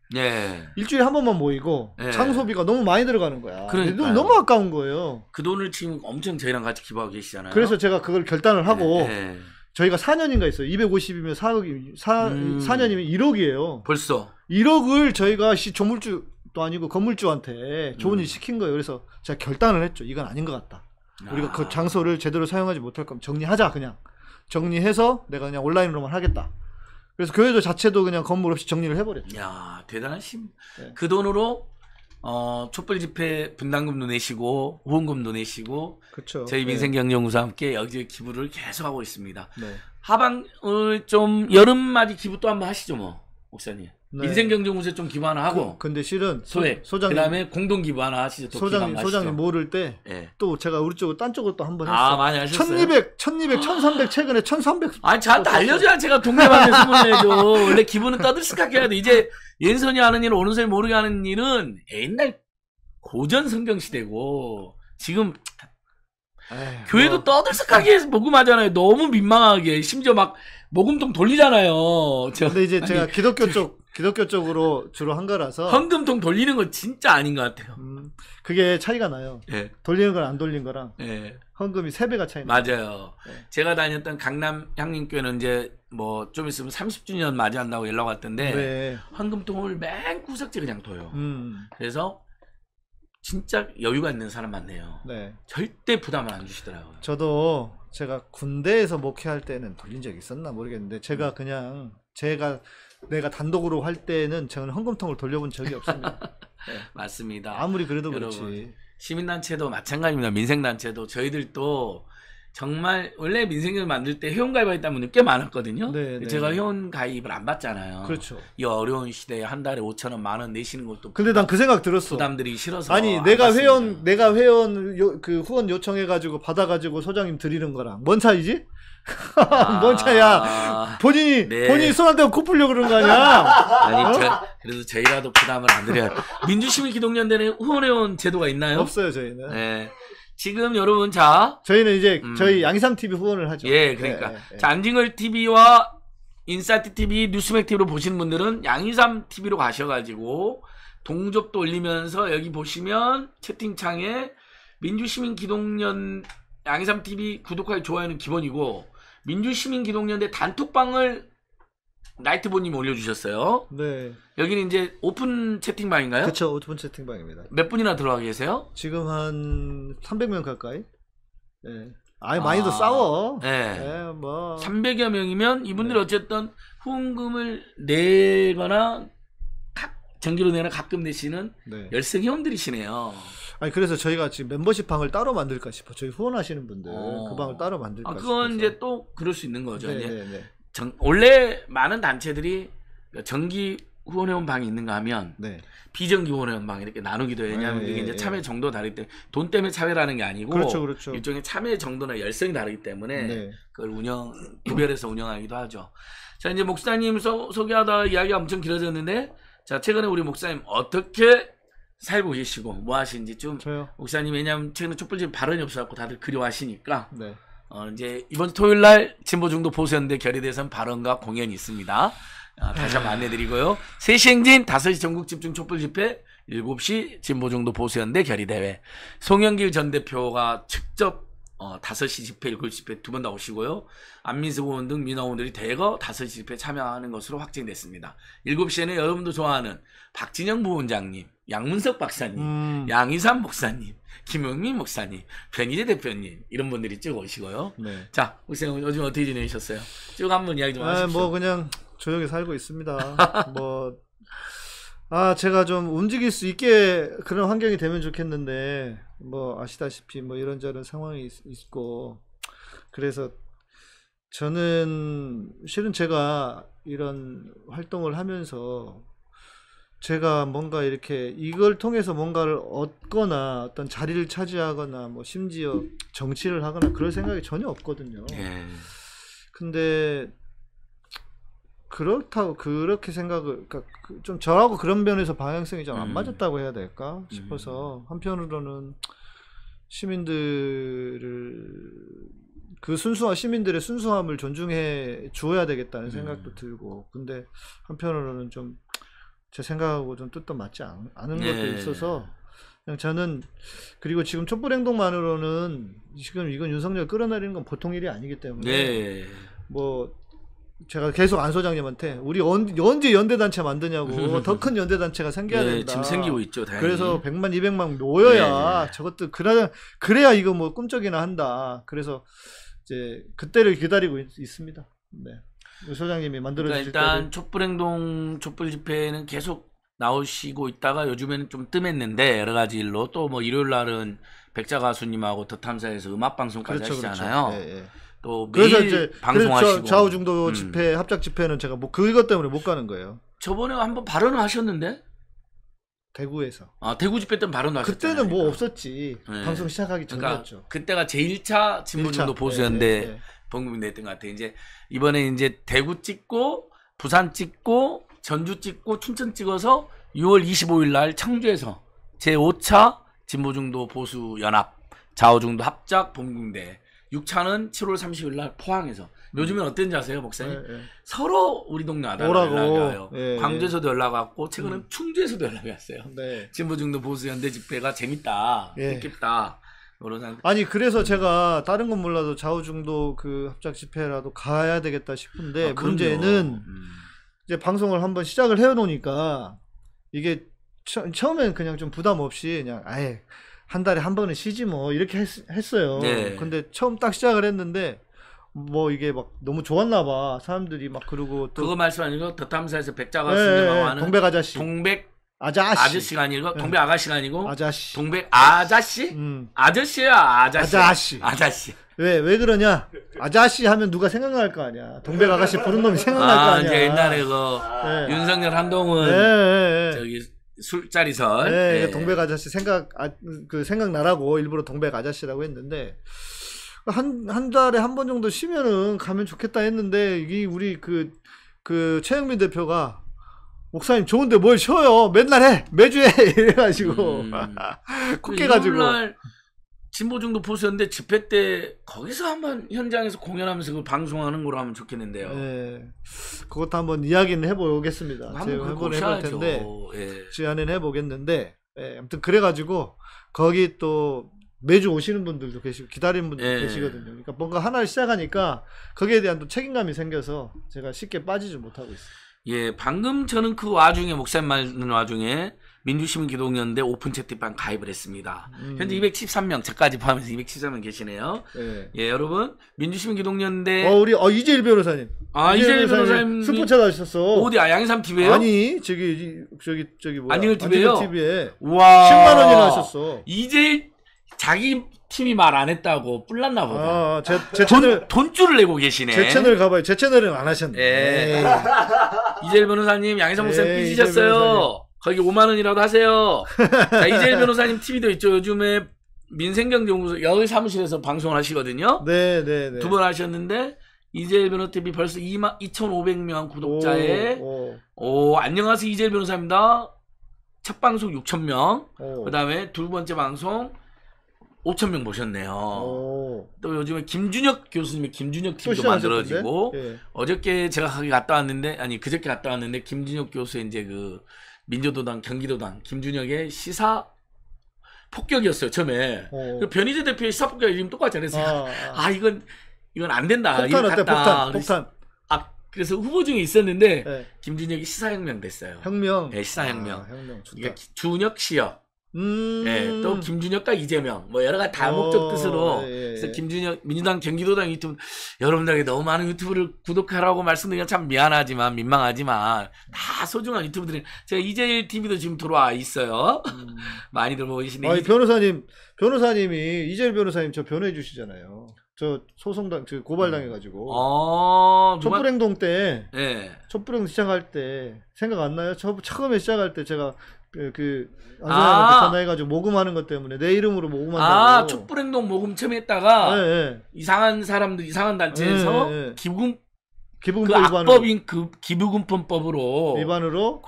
S7: 예.
S6: 일주일에 한 번만 모이고
S7: 예.
S6: 장소비가 너무 많이 들어가는 거야.
S7: 그러니까요.
S6: 너무 아까운 거예요.
S7: 그 돈을 지금 엄청 저희랑 같이 기부하고 계시잖아요.
S6: 그래서 제가 그걸 결단을 하고
S7: 예.
S6: 저희가 사 년인가 있어요. 이백오십이면 사억이 사,
S7: 음.
S6: 사 년이면 일억이에요.
S7: 벌써
S6: 일억을 저희가 시 조물주도 아니고 건물주한테 좋은
S7: 음.
S6: 일 시킨 거예요. 그래서 제가 결단을 했죠. 이건 아닌 것 같다. 우리가
S7: 아.
S6: 그 장소를 제대로 사용하지 못할 거면 정리하자. 그냥 정리해서 내가 그냥 온라인으로만 하겠다. 그래서 교회도 자체도 그냥 건물 없이 정리를 해버렸죠.
S7: 야 대단하신.
S6: 네.
S7: 그 돈으로 어, 촛불 집회 분담금도 내시고 후원금도 내시고
S6: 그렇죠.
S7: 저희 민생경영구와 함께 여기 기부를 계속하고 있습니다.
S6: 네.
S7: 하방을 좀 여름맞이 기부 또 한번 하시죠 뭐 목사님.
S6: 네.
S7: 민생경영구에 좀 기부 하나 하고.
S6: 그, 근데 실은 소,
S7: 소액.
S6: 소장님
S7: 그다음에 공동 기부 하나 하시죠. 또
S6: 소장님
S7: 기부 한번
S6: 소장님
S7: 하시죠.
S6: 모를 때 또
S7: 예.
S6: 제가 우리 쪽으로 딴 쪽으로 또 한 번 했어요.
S7: 아 많이 하셨어요.
S6: 천이백, 천이백, 천삼백 최근에 천삼백.
S7: 아니 저한테 알려줘야 제가 동네방네 소문을 내죠. 원래 기분은 떠들썩하게 해야 돼. 이제 왼손이 하는 일 오른손이 모르게 하는 일은 옛날 고전 성경 시대고 지금
S6: 에이,
S7: 교회도
S6: 뭐,
S7: 떠들썩하게 해서 모금하잖아요. 너무 민망하게 심지어 막 모금통 돌리잖아요. 저
S6: 근데 이제
S7: 아니,
S6: 제가 기독교 쪽 기독교 쪽으로 주로 한 거라서
S7: 헌금통 돌리는 거 진짜 아닌 것 같아요.
S6: 음, 그게 차이가 나요.
S7: 예,
S6: 돌리는 거랑 안 돌린 거랑
S7: 예,
S6: 헌금이 세 배가 차이 나요.
S7: 맞아요.
S6: 네.
S7: 제가 다녔던 강남 향림교회는 이제 뭐 좀 있으면 삼십 주년 맞이한다고 연락 왔던데
S6: 네.
S7: 헌금통을 맨 구석지 그냥 둬요.
S6: 음,
S7: 그래서 진짜 여유가 있는 사람 많네요.
S6: 네.
S7: 절대 부담을 안 주시더라고요.
S6: 저도 제가 군대에서 목회할 때는 돌린 적이 있었나 모르겠는데 제가 그냥 제가 내가 단독으로 할 때는 저는 헌금통을 돌려본 적이 없습니다. 네.
S7: 맞습니다.
S6: 아무리 그래도
S7: 여러분,
S6: 그렇지.
S7: 시민단체도 마찬가지입니다. 민생단체도 저희들도 정말 원래 민생을 만들 때 회원가입하겠다는 분들 꽤 많았거든요.
S6: 네, 네,
S7: 제가
S6: 네.
S7: 회원가입을 안 받잖아요.
S6: 그렇죠.
S7: 이 어려운 시대에 한 달에 오천 원, 만 원 내시는 것도
S6: 근데 난 그 생각 들었어.
S7: 부담들이 싫어서
S6: 아니
S7: 안
S6: 내가
S7: 받습니다.
S6: 회원 내가 회원 요, 그 후원 요청해가지고 받아가지고 소장님 드리는 거랑 뭔 차이지?
S7: 아,
S6: 뭔 차야? 본인이
S7: 네.
S6: 본인이 손 안 대고 코 풀려 그런 거 아니야?
S7: 아니 저, 그래도 저희라도 부담을 안 드려요. 민주시민기독연대는 후원회원 제도가 있나요?
S6: 없어요 저희는.
S7: 네. 지금 여러분 자
S6: 저희는 이제
S7: 음.
S6: 저희 양이삼 티비 후원을 하죠.
S7: 예, 그러니까.
S6: 예, 예.
S7: 자, 안징걸 티비와 인사이트 티비, 뉴스맥 티비로 보시는 분들은 양이삼 티비로 가셔가지고 동접도 올리면서 여기 보시면 채팅창에 민주시민기독연 양이삼 티비 구독하기 좋아요는 기본이고 민주시민기독연대 단톡방을 나이트보님 올려주셨어요.
S6: 네.
S7: 여기는 이제 오픈 채팅방인가요?
S6: 그렇죠. 오픈 채팅방입니다.
S7: 몇 분이나 들어가 계세요?
S6: 지금 한 삼백 명 가까이. 예. 아니
S7: 아.
S6: 많이도 싸워.
S7: 네.
S6: 예, 뭐.
S7: 삼백여 명이면 이분들이
S6: 네.
S7: 어쨌든 후원금을 내거나 각, 정기로 내거나 가끔 내시는
S6: 네.
S7: 열성 회원들이시네요.
S6: 아니 그래서 저희가 지금 멤버십 방을 따로 만들까 싶어. 저희 후원하시는 분들
S7: 어.
S6: 그 방을 따로 만들까
S7: 아,
S6: 싶어.
S7: 그건 이제 또 그럴 수 있는 거죠.
S6: 네,
S7: 이제
S6: 네, 네.
S7: 정, 원래 많은 단체들이 정기 후원회원 방이 있는가 하면
S6: 네.
S7: 비정기 후원회원 방 이렇게 나누기도 해요. 왜냐하면
S6: 네,
S7: 이게 이제
S6: 네,
S7: 참여
S6: 네.
S7: 정도 다르기 때문에 돈 때문에 참여라는 게 아니고
S6: 그렇죠, 그렇죠.
S7: 일종의 참여 정도나 열성이 다르기 때문에
S6: 네.
S7: 그걸 운영 구별해서 운영하기도 하죠. 자 이제 목사님 소, 소개하다 이야기가 엄청 길어졌는데 자 최근에 우리 목사님 어떻게 살고 계시고 뭐 하시는지 좀
S6: 저요.
S7: 목사님 왜냐면 최근에 촛불집 발언이 없어갖고 다들 그리워하시니까
S6: 네.
S7: 어 이제 이번 토요일 날 진보중도 보수연대 결의대선 발언과 공연이 있습니다. 아, 다시 한번 안내드리고요. 세 시 행진, 다섯 시 전국집중 촛불집회, 일곱 시 진보중도 보수연대 결의대회. 송영길 전 대표가 직접 어, 다섯 시 집회, 일곱 시 집회 두 번 다 오시고요. 안민석 의원 등 민원원들이 대거 다섯 시 집회 참여하는 것으로 확정됐습니다. 일곱 시에는 여러분도 좋아하는 박진영 부원장님, 양문석 박사님,
S6: 음.
S7: 양희삼 목사님, 김용민 목사님, 변희재 대표님 이런 분들이 쭉 오시고요.
S6: 네.
S7: 자, 목사님 요즘 어떻게 지내셨어요? 쭉 한번 이야기 좀
S6: 아,
S7: 하십시오.
S6: 뭐 그냥 조용히 살고 있습니다. 뭐 아, 제가 좀 움직일 수 있게 그런 환경이 되면 좋겠는데 뭐 아시다시피 뭐 이런저런 상황이 있, 있고 그래서 저는 실은 제가 이런 활동을 하면서 제가 뭔가 이렇게 이걸 통해서 뭔가를 얻거나 어떤 자리를 차지하거나 뭐 심지어 정치를 하거나 그럴 생각이 전혀 없거든요.
S7: 예.
S6: 근데 그렇다고 그렇게 생각을 그러니까 그- 좀 저하고 그런 면에서 방향성이 좀 안
S7: 음.
S6: 맞았다고 해야 될까 싶어서 한편으로는 시민들을 그 순수한 시민들의 순수함을 존중해 주어야 되겠다는
S7: 음.
S6: 생각도 들고 근데 한편으로는 좀 제 생각하고 좀 뜻도 맞지 않, 않은
S7: 네.
S6: 것도 있어서 그냥 저는 그리고 지금 촛불 행동만으로는 지금 이건 윤석열 끌어내리는 건 보통 일이 아니기 때문에
S7: 네.
S6: 뭐 제가 계속 안 소장님한테 우리 언, 언제 연대단체 만드냐고 더 큰 연대단체가 생겨야
S7: 네,
S6: 된다.
S7: 지금 생기고 있죠. 다행히.
S6: 그래서 백만 이백만 모여야
S7: 네.
S6: 저것도 그래야 그래야 이거 뭐 꿈쩍이나 한다. 그래서 이제 그때를 기다리고 있, 있습니다. 네. 우 소장님이 만들어
S7: 그러니까
S6: 주실
S7: 일단
S6: 때를.
S7: 촛불행동 촛불 집회는 계속 나오시고 있다가 요즘에는 좀 뜸했는데 여러 가지 일로 또 뭐 일요일 날은 백자 가수님하고 더 탐사에서 음악 방송까지
S6: 그렇죠,
S7: 하시잖아요.
S6: 그렇죠. 예, 예.
S7: 또 매일
S6: 그래서 이제
S7: 방송하시고
S6: 그래서 좌우중도
S7: 음.
S6: 집회 합작 집회는 제가 뭐 그것 때문에 못 가는 거예요.
S7: 저번에 한번 발언을 하셨는데
S6: 대구에서.
S7: 아 대구 집회 때는 발언을 하셨잖아요.
S6: 그때는 뭐 없었지.
S7: 네.
S6: 방송 시작하기
S7: 그러니까
S6: 전이었죠.
S7: 그때가 제일 차 진보중도
S6: 일 차.
S7: 보수연대
S6: 예, 예, 예.
S7: 범국민대 했던 것 같아요. 이제 이번에 이제 대구 찍고 부산 찍고 전주 찍고 춘천 찍어서 유월 이십오일 날 청주에서 제오 차 진보중도 보수연합 좌우중도 합작 범국민대 육 차는 칠월 삼십일 날 포항에서 요즘엔 어땠는지 아세요, 목사님?
S6: 예, 예.
S7: 서로 우리 동네 아들
S6: 오라고.
S7: 연락이 와요.
S6: 예,
S7: 광주에서도 연락 왔고 최근에
S6: 음.
S7: 충주에서도 연락이 왔어요.
S6: 네.
S7: 진보중도 보수연대 집회가 재밌다,
S6: 예.
S7: 뜻깊다. 그런
S6: 아니 그래서 제가 다른 건 몰라도 좌우중도 그 합작 집회라도 가야 되겠다 싶은데
S7: 아, 그럼요.
S6: 문제는
S7: 음.
S6: 이제 방송을 한번 시작을 해놓으니까 이게 처, 처음엔 그냥 좀 부담 없이 그냥 아예 한 달에 한 번은 쉬지 뭐 이렇게 했, 어요
S7: 네.
S6: 근데 처음 딱 시작을 했는데 뭐 이게 막 너무 좋았나 봐. 사람들이 막 그러고 또
S7: 그거 말씀 아니고 더 탐사에서 백자가
S6: 예,
S7: 쓰는
S6: 예,
S7: 하는
S6: 동백 아저씨.
S7: 동백
S6: 아자씨.
S7: 아저씨가 아니고
S6: 예.
S7: 동백 아가씨가 아니고
S6: 아자씨.
S7: 동백 아자씨?
S6: 음.
S7: 아저씨야 아자씨.
S6: 아자씨.
S7: 아자씨.
S6: 왜, 왜 그러냐? 아자씨 하면 누가 생각날 거 아니야. 동백 아가씨 부른 놈이 생각날 거
S7: 아
S6: 아니야.
S7: 이제 옛날에 그
S6: 예.
S7: 윤석열 한동훈
S6: 예, 예, 예.
S7: 저기 술자리설.
S6: 네,
S7: 예.
S6: 동백 아저씨 생각 아, 그 생각나라고 일부러 동백 아저씨라고 했는데 한 한 달에 한 번 정도 쉬면은 가면 좋겠다 했는데 이게 우리 그 그 최영민 대표가 목사님 좋은데 뭘 쉬어요 맨날 해 매주 해 이래가지고
S7: 음.
S6: 쿡 깨가지고
S7: 일요일날 진보중도 보수연대 집회 때 거기서 한번 현장에서 공연하면서 그 방송하는 걸로 하면 좋겠는데요.
S6: 예, 그것도 한번 이야기는 해보겠습니다.
S7: 한번
S6: 제가
S7: 그거
S6: 해보는 해볼
S7: 오셔야죠.
S6: 텐데
S7: 예.
S6: 시간에는 해보겠는데 예, 아무튼 그래가지고 거기 또 매주 오시는 분들도 계시고 기다리는 분들도
S7: 예.
S6: 계시거든요. 그러니까 뭔가 하나를 시작하니까 거기에 대한 또 책임감이 생겨서 제가 쉽게 빠지지 못하고 있어요.
S7: 예, 방금 저는 그 와중에 목사님 말하는 와중에 민주시민기동연대 오픈 채팅방 가입을 했습니다.
S6: 음.
S7: 현재 이백십삼 명, 저까지 포함해서 이백십삼 명 계시네요.
S6: 예.
S7: 예, 여러분 민주시민기동연대
S6: 어 우리 어 이재일 변호사님.
S7: 아 이재일 변호사님
S6: 스포츠 하셨어.
S7: 어디 아 양삼 티비에요?
S6: 아니 저기 이- 저기 저기 뭐야?
S7: 안진걸 티비예요?
S6: 티비에
S7: 우와
S6: 십만 원이나 하셨어.
S7: 이재일 자기 팀이 말 안 했다고 뿔났나 보다.
S6: 아, 제, 제 채널
S7: 돈, 돈줄을 내고 계시네.
S6: 제 채널 가봐요. 제 채널은 안 하셨네.
S7: 예. 이재일 변호사님, 양희성 목사님
S6: 예,
S7: 삐지셨어요.
S6: 이재일 변호사님.
S7: 거기 오만 원이라도 하세요. 자, 이재일 변호사님 티비도 있죠. 요즘에 민생경제연구소 여기 사무실에서 방송을 하시거든요.
S6: 네, 네, 네.
S7: 두 번 하셨는데 이재일 변호 티비 벌써 이천오백 명 구독자에
S6: 오,
S7: 오, 안녕하세요 이재일 변호사입니다. 첫 방송 육천 명,
S6: 오,
S7: 그 다음에 두 번째 방송 오천 명 보셨네요.
S6: 오.
S7: 또 요즘에 김준혁 교수님의 김준혁
S6: 또
S7: 티비도
S6: 시작하셨던데?
S7: 만들어지고
S6: 예.
S7: 어저께 제가 거기 갔다 왔는데 아니 그저께 갔다 왔는데 김준혁 교수의 이제 그 민주도당 경기도당 김준혁의 시사 폭격이었어요 처음에.
S6: 오.
S7: 그 변희재 대표의 시사 폭격 이름 똑같지 않았어요?
S6: 아,
S7: 아, 이건 이건 안 된다.
S6: 폭탄
S7: 이거
S6: 어때?
S7: 갔다.
S6: 폭탄,
S7: 그래서-
S6: 폭탄.
S7: 아 그래서 후보 중에 있었는데
S6: 예.
S7: 김준혁이 시사혁명 됐어요.
S6: 혁명.
S7: 네, 시사혁명.
S6: 아, 혁명 좋다.
S7: 그러니까 준혁 씨요.
S6: 음.
S7: 예, 또 김준혁과 이재명 뭐 여러 가지 다목적
S6: 어,
S7: 뜻으로
S6: 예, 예.
S7: 그래서 김준혁 민주당 경기도당 유튜브 여러분들에게 너무 많은 유튜브를 구독하라고 말씀드리면 참 미안하지만 민망하지만 다 소중한 유튜브들이 제가 이재일 티비도 지금 들어와 있어요.
S6: 음.
S7: 많이들 보고 계시네.
S6: 아니, 변호사님, 변호사님이 이재일 변호사님 저 변호해 주시잖아요. 저 소송당, 저 고발당해가지고.
S7: 어, 누가
S6: 촛불행동 때,
S7: 예.
S6: 촛불행동 시작할 때 생각 안 나요? 저 처음에 시작할 때 제가 그, 그
S7: 아.
S6: 안전한테 전화해가지고 모금하는 것 때문에 내 이름으로 모금한다고.
S7: 아, 촛불행동 모금 처음 했다가
S6: 예, 예.
S7: 이상한 사람들 이상한 단체에서
S6: 예, 예, 예.
S7: 기부금
S6: 기부금
S7: 그
S6: 위반으로
S7: 악법인 그 기부금품법으로
S6: 위반으로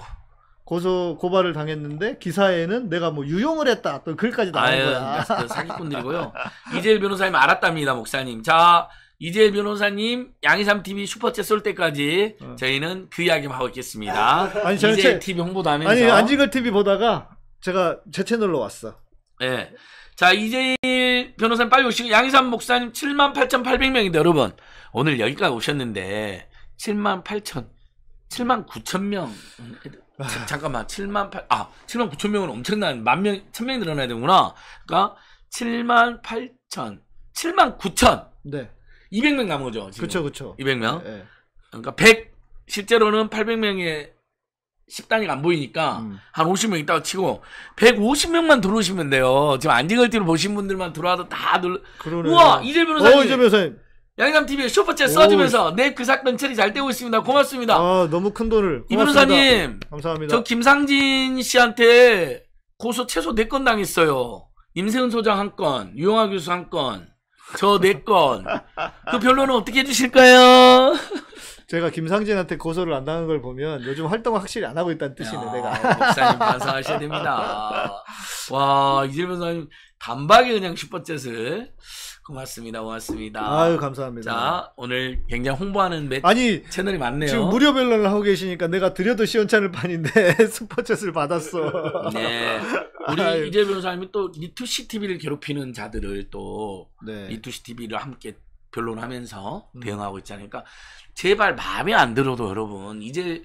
S6: 고소 고발을 당했는데 기사에는 내가 뭐 유용을 했다 어떤 글까지 나온
S7: 아유,
S6: 거야.
S7: 그 사기꾼들이고요. 이재일 변호사님 알았답니다, 목사님. 자, 이재일 변호사님 양희삼 티비 슈퍼챗 쏠 때까지
S6: 어.
S7: 저희는 그 이야기만 하고 있겠습니다.
S6: 아니 저는
S7: 이재일
S6: 제-
S7: 티비 홍보도 하면서.
S6: 아니 안지걸 티비 보다가 제가 제 채널로 왔어.
S7: 예. 자, 이재일 변호사님 빨리 오시고, 양희삼 목사님 칠만 팔천팔백 명인데, 여러분. 오늘 여기까지 오셨는데, 칠만 팔천, 칠만 구천 명. 자, 잠깐만, 칠만 팔, 아, 칠만 구천 명은 엄청난, 만 명, 천 명이 늘어나야 되구나. 그러니까, 칠만 팔천, 칠만 구천.
S6: 네.
S7: 이백 명 남은 거죠, 지금.
S6: 그쵸 그쵸.
S7: 이백 명.
S6: 네, 네.
S7: 그러니까, 백, 실제로는 팔백 명의 십 단위가 안 보이니까
S6: 음.
S7: 한 오십 명 있다고 치고 백오십 명만 들어오시면 돼요. 지금 안지걸티로 보신 분들만 들어와도 다 눌러.
S6: 그러네.
S7: 우와, 이재일 변호사님.
S6: 어 이재 변호사님.
S7: 양희삼 티비에 슈퍼챗 써주면서 내 그 사건 처리 잘 되고 있습니다. 고맙습니다.
S6: 아 너무 큰 돈을.
S7: 이
S6: 고맙습니다.
S7: 변호사님,
S6: 감사합니다.
S7: 저 김상진 씨한테 고소 최소 네 건 당했어요. 임세훈 소장 한 건, 유영하 교수 한 건, 저 네 건. 그 변론은 어떻게 해주실까요?
S6: 제가 김상진한테 고소를 안 당한 걸 보면 요즘 활동을 확실히 안 하고 있다는 뜻이네.
S7: 야,
S6: 내가.
S7: 목사님 반성하셔야 됩니다. 와, 이재일 변호사님 단박에 그냥 슈퍼챗을. 고맙습니다. 고맙습니다.
S6: 아유 감사합니다.
S7: 자, 오늘 굉장히 홍보하는 매
S6: 아니
S7: 채널이 많네요.
S6: 지금 무료 변론을 하고 계시니까 내가 드려도 시원찮을 판인데 슈퍼챗을 받았어.
S7: 네.
S6: 아유.
S7: 우리 이재 변호사님이 또 리투시 티비를 괴롭히는 자들을 또
S6: 네.
S7: 리투시 티비를 함께 변론하면서
S6: 음.
S7: 대응하고 있잖아요. 그러니까 제발 마음에 안 들어도 여러분 이제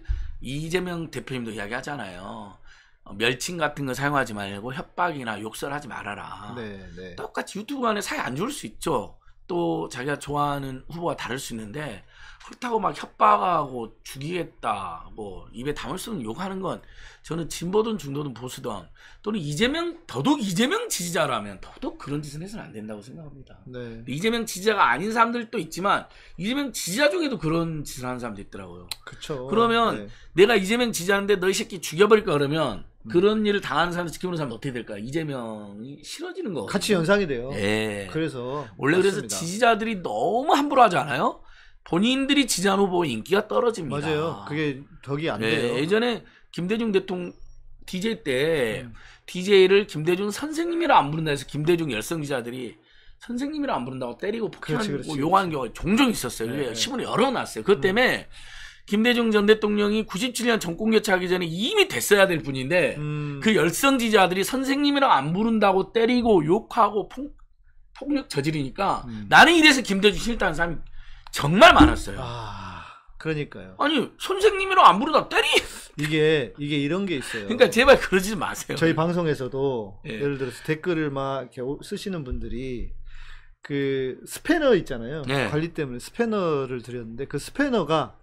S7: 이재명 대표님도 이야기하잖아요. 어, 멸칭 같은 거 사용하지 말고 협박이나 욕설하지 말아라.
S6: 네, 네.
S7: 똑같이 유튜브 안에 사이 안 좋을 수 있죠. 또 자기가 좋아하는 후보가 다를 수 있는데 그렇다고 막 협박하고 죽이겠다 뭐 입에 담을 수 없는 욕하는 건 저는 진보든 중도든 보수든 또는 이재명 더더욱 이재명 지지자라면 더더욱 그런 짓은 해서는 안 된다고 생각합니다.
S6: 네.
S7: 이재명 지지자가 아닌 사람들도 있지만 이재명 지지자 중에도 그런 짓을 하는 사람도 있더라고요.
S6: 그쵸.
S7: 그러면
S6: 네.
S7: 내가 이재명 지지자인데 너 이 새끼 죽여버릴까 그러면 그런 일을 당하는 사람 지켜보는 사람 어떻게 될까? 이재명이 싫어지는 거
S6: 같이 연상이 돼요.
S7: 예.
S6: 그래서
S7: 원래 그래서
S6: 맞습니다.
S7: 지지자들이 너무 함부로 하지 않아요? 본인들이 지지한 후보 인기가 떨어집니다.
S6: 맞아요. 그게 덕이 안
S7: 예,
S6: 돼요.
S7: 예전에 김대중 대통령 디제이 때
S6: 음.
S7: 디제이를 김대중 선생님이라 안 부른다 해서 김대중 열성 기자들이 선생님이라 안 부른다고 때리고
S6: 그렇지,
S7: 폭행하고
S6: 그렇지,
S7: 욕하는 경우가 종종 있었어요.
S6: 네,
S7: 그게
S6: 네.
S7: 신문에 열어놨어요. 그것 때문에 김대중 전 대통령이 구십칠 년 정권 교체하기 전에 이미 됐어야 될 분인데
S6: 음,
S7: 그 열성 지지자들이 선생님이라 안 부른다고 때리고 욕하고 폭, 폭력 저지르니까
S6: 음.
S7: 나는 이래서 김대중 싫다는 사람이 정말 많았어요.
S6: 아, 그러니까요.
S7: 아니 선생님이라 안 부르다 때리.
S6: 이게 이게 이런 게 있어요.
S7: 그러니까 제발 그러지 마세요.
S6: 저희 방송에서도
S7: 예.
S6: 예를 들어서 댓글을 막 이렇게 오- 쓰시는 분들이 그 스패너 있잖아요.
S7: 네.
S6: 관리 때문에 스패너를 드렸는데 그 스패너가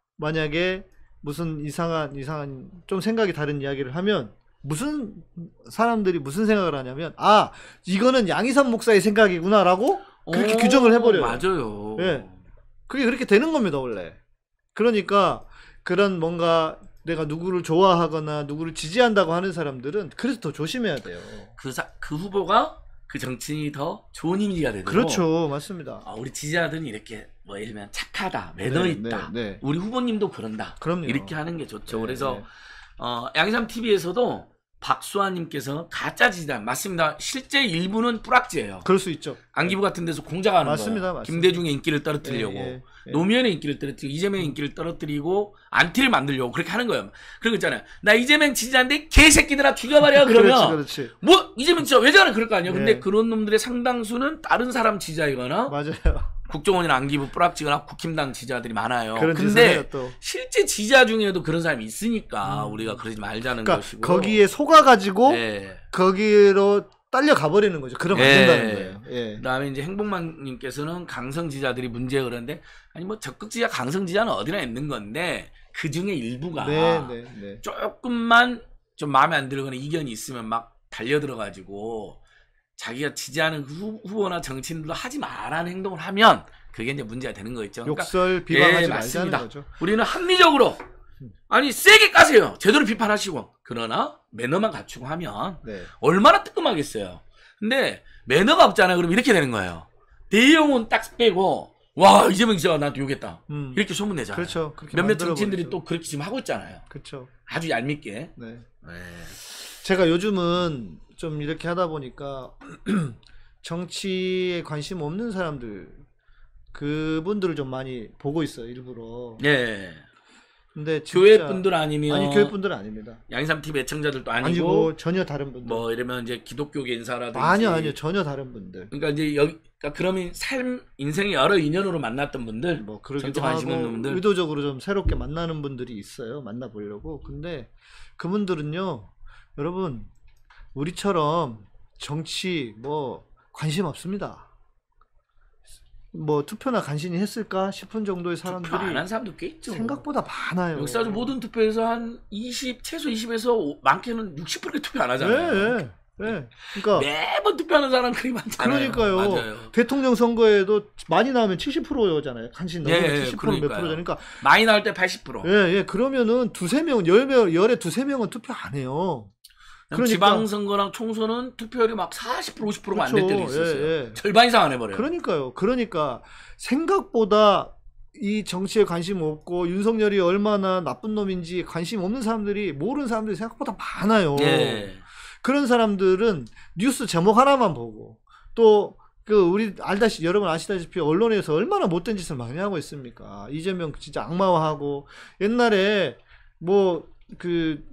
S6: 만약에 무슨 이상한 이상한 좀 생각이 다른 이야기를 하면 무슨 사람들이 무슨 생각을 하냐면 아 이거는 양희삼 목사의 생각이구나라고 그렇게
S7: 오,
S6: 규정을 해버려요.
S7: 맞아요.
S6: 예. 그게 그렇게 되는 겁니다 원래. 그러니까 그런 뭔가 내가 누구를 좋아하거나 누구를 지지한다고 하는 사람들은 그래서 더 조심해야 돼요.
S7: 그, 사, 그 후보가 그 정치인이 더 좋은 이미지가 되고
S6: 그렇죠, 맞습니다.
S7: 아, 우리 지지자들은 이렇게 뭐 예를 들면 착하다, 매너
S6: 네,
S7: 있다.
S6: 네, 네.
S7: 우리 후보님도 그런다.
S6: 그럼요.
S7: 이렇게 하는 게 좋죠.
S6: 네,
S7: 그래서
S6: 네.
S7: 어, 양희삼 티비에서도 박수아님께서 가짜 지지자 맞습니다. 실제 일부는 뿌락지예요.
S6: 그럴 수 있죠.
S7: 안기부 같은 데서 공작하는
S6: 맞습니다,
S7: 거예요.
S6: 맞습니다.
S7: 김대중의 인기를 떨어뜨리려고,
S6: 예, 예, 예.
S7: 노무현의 인기를 떨어뜨리고, 이재명의 인기를 떨어뜨리고, 안티를 만들려고 그렇게 하는 거예요. 그런 거 있잖아요. 나 이재명 지지자인데 개새끼들아 죽여버려 그러면
S6: 그렇지, 그렇지.
S7: 뭐 이재명 지지자 왜 저러나 그럴 거 아니에요. 근데
S6: 예.
S7: 그런 놈들의 상당수는 다른 사람 지지자이거나
S6: 맞아요.
S7: 국정원이나 안기부 뿌락지거나 국힘당 지지자들이 많아요.
S6: 그런 짓을
S7: 근데
S6: 해요, 또.
S7: 실제 지지자 중에도 그런 사람이 있으니까 우리가 그러지 말자는
S6: 그러니까
S7: 것이고.
S6: 거기에 속아가지고
S7: 예.
S6: 거기로 딸려 가버리는 거죠. 그러면 안
S7: 예.
S6: 된다는 거예요. 예.
S7: 그다음에 이제 행복만님께서는 강성 지지자들이 문제가 그런데 아니 뭐 적극 지지자, 강성 지지자는 어디나 있는 건데 그 중에 일부가
S6: 네, 네, 네.
S7: 조금만 좀 마음에 안 들거나 이견이 있으면 막 달려들어가지고 자기가 지지하는 그 후, 후보나 정치인들도 하지 말라는 행동을 하면 그게 이제 문제가 되는 거겠죠. 그러니까
S6: 욕설 비방하지
S7: 예,
S6: 말자는
S7: 맞습니다.
S6: 거죠.
S7: 우리는 합리적으로 아니 세게 까세요. 제대로 비판하시고 그러나 매너만 갖추고 하면
S6: 네.
S7: 얼마나 뜨끔하겠어요. 근데 매너가 없잖아요. 그럼 이렇게 되는 거예요. 내용은 딱 빼고 와 이재명 씨가 나한테 욕했다.
S6: 음.
S7: 이렇게 소문내잖아요.
S6: 그렇죠. 그렇게
S7: 몇몇
S6: 만들어버리죠.
S7: 정치인들이 또 그렇게 지금 하고 있잖아요.
S6: 그렇죠.
S7: 아주 얄밉게.
S6: 네.
S7: 네.
S6: 제가 요즘은 좀 이렇게 하다 보니까 정치에 관심 없는 사람들 그분들을 좀 많이 보고 있어요, 일부러.
S7: 예.
S6: 근데 진짜
S7: 교회 분들 아니면
S6: 아니 교회 분들은 아닙니다.
S7: 양삼티비 애청자들도 아니고,
S6: 아니고 전혀 다른 분들.
S7: 뭐 이러면 이제 기독교 인사라든지
S6: 아니요, 아니요, 전혀 다른 분들.
S7: 그러니까 이제 여기 그러니까 그러면 삶 인생의 여러 인연으로 만났던 분들,
S6: 뭐 그러기도
S7: 정치 관심
S6: 하고
S7: 있는 분들,
S6: 의도적으로 좀 새롭게 만나는 분들이 있어요. 만나 보려고. 근데 그분들은요, 여러분 우리처럼 정치 뭐 관심 없습니다. 뭐 투표나 간신히 했을까 싶은 정도의 사람들이
S7: 투표 안 한 사람도 꽤 있죠.
S6: 생각보다 많아요.
S7: 역사적 모든 투표에서 한 이십, 최소 이십에서 많게는 육십 퍼센트 투표 안 하잖아요.
S6: 네, 네, 네. 그러니까
S7: 매번 투표하는 사람 그리 많잖아요.
S6: 그러니까요.
S7: 맞아요.
S6: 대통령 선거에도 많이 나오면 칠십 퍼센트잖아요. 간신 넘으면
S7: 예,
S6: 칠십 퍼센트 몇
S7: 그러니까요.
S6: 프로니까
S7: 많이 나올 때 팔십 퍼센트.
S6: 예, 예. 그러면은 두세 명, 열 명, 열에 두세 명은 투표 안 해요. 그러니까
S7: 지방선거랑 총선은 투표율이 막 사십 퍼센트, 오십 퍼센트가 안 될 때도
S6: 그렇죠.
S7: 있었어요.
S6: 예, 예.
S7: 절반 이상 안 해버려요.
S6: 그러니까요. 그러니까 생각보다 이 정치에 관심 없고 윤석열이 얼마나 나쁜 놈인지 관심 없는 사람들이, 모르는 사람들이 생각보다 많아요.
S7: 예.
S6: 그런 사람들은 뉴스 제목 하나만 보고, 또 그 우리 알다시피, 여러분 아시다시피 언론에서 얼마나 못된 짓을 많이 하고 있습니까? 이재명 진짜 악마화하고, 옛날에 뭐 그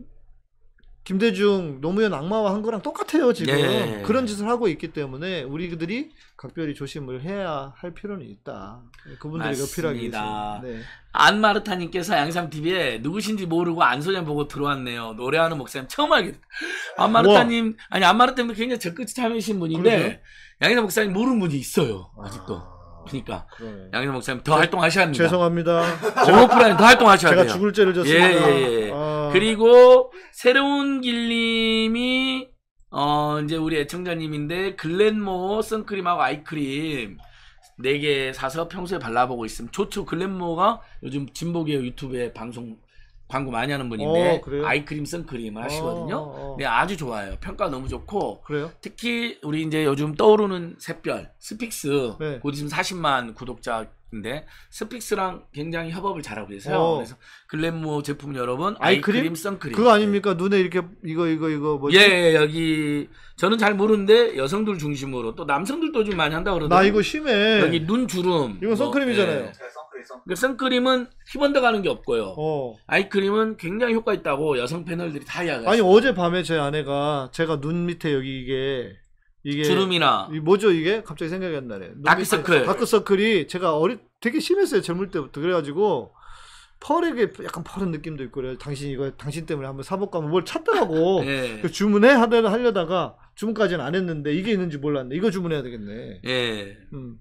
S6: 김대중 노무현 악마화한 거랑 똑같아요 지금.
S7: 예.
S6: 그런 짓을 하고 있기 때문에 우리들이 각별히 조심을 해야 할 필요는 있다. 그분들이 어필하기 위해서. 네.
S7: 안마르타님께서 양삼티비에 누구신지 모르고 안소년 보고 들어왔네요. 노래하는 목사님 처음 알게 됐다. 안마르타님, 아니 안마르타님도 굉장히 적극 참여하신 분인데,
S6: 그러죠?
S7: 양삼 목사님 모르는 분이 있어요 아직도.
S6: 아...
S7: 그러니까
S6: 그러네.
S7: 양삼 목사님 더 활동하셔야 합니다.
S6: 죄송합니다.
S7: 오프라인 더 활동하셔야
S6: 제가
S7: 돼요.
S6: 죽을 죄를 졌습니다.
S7: 예, 예, 예.
S6: 아...
S7: 그리고 새로운 길님이 어 이제 우리 애청자님인데, 글렌모 선크림하고 아이크림 네 개 사서 평소에 발라보고 있음. 좋죠. 글렌모가 요즘 진보계열 유튜브에 방송 광고 많이 하는 분인데,
S6: 어, 그래요?
S7: 아이크림 선크림을 하시거든요.
S6: 어, 어, 어.
S7: 네, 아주 좋아요. 평가 너무 좋고.
S6: 그래요?
S7: 특히 우리 이제 요즘 떠오르는 샛별 스픽스,
S6: 네.
S7: 곧 지금 사십만 구독자인데 스픽스랑 굉장히 협업을 잘하고 계세요.
S6: 어.
S7: 그래서 글렌모 제품 여러분,
S6: 아이크림?
S7: 아이크림 선크림.
S6: 그거 아닙니까? 눈에 이렇게 이거 이거 이거 뭐지?
S7: 예, 여기 저는 잘 모르는데 여성들 중심으로, 또 남성들도 좀 많이 한다 그러더라고요.
S6: 나 이거 심해.
S7: 여기 눈 주름.
S6: 이건 선크림이잖아요.
S7: 예. 그 선크림은 휘번더 가는 게 없고요.
S6: 어.
S7: 아이크림은 굉장히 효과 있다고 여성 패널들이 다 이야기해요.
S6: 아니 어젯밤에 제 아내가, 제가 눈 밑에 여기 이게 이게
S7: 주름이나
S6: 이 뭐죠 이게? 갑자기 생각이 안 나네. 눈
S7: 다크서클.
S6: 밑에 다크서클이 제가 어리 되게 심했어요, 젊을 때부터. 그래가지고 펄에게 약간 펄은 느낌도 있고, 그래. 당신 이거 당신 때문에 한번 사볼까 하면 뭘 찾더라고.
S7: 예.
S6: 그래서 주문해 하다 하려다가 주문까지는 안 했는데 이게 있는지 몰랐네. 이거 주문해야 되겠네.
S7: 예.
S6: 음.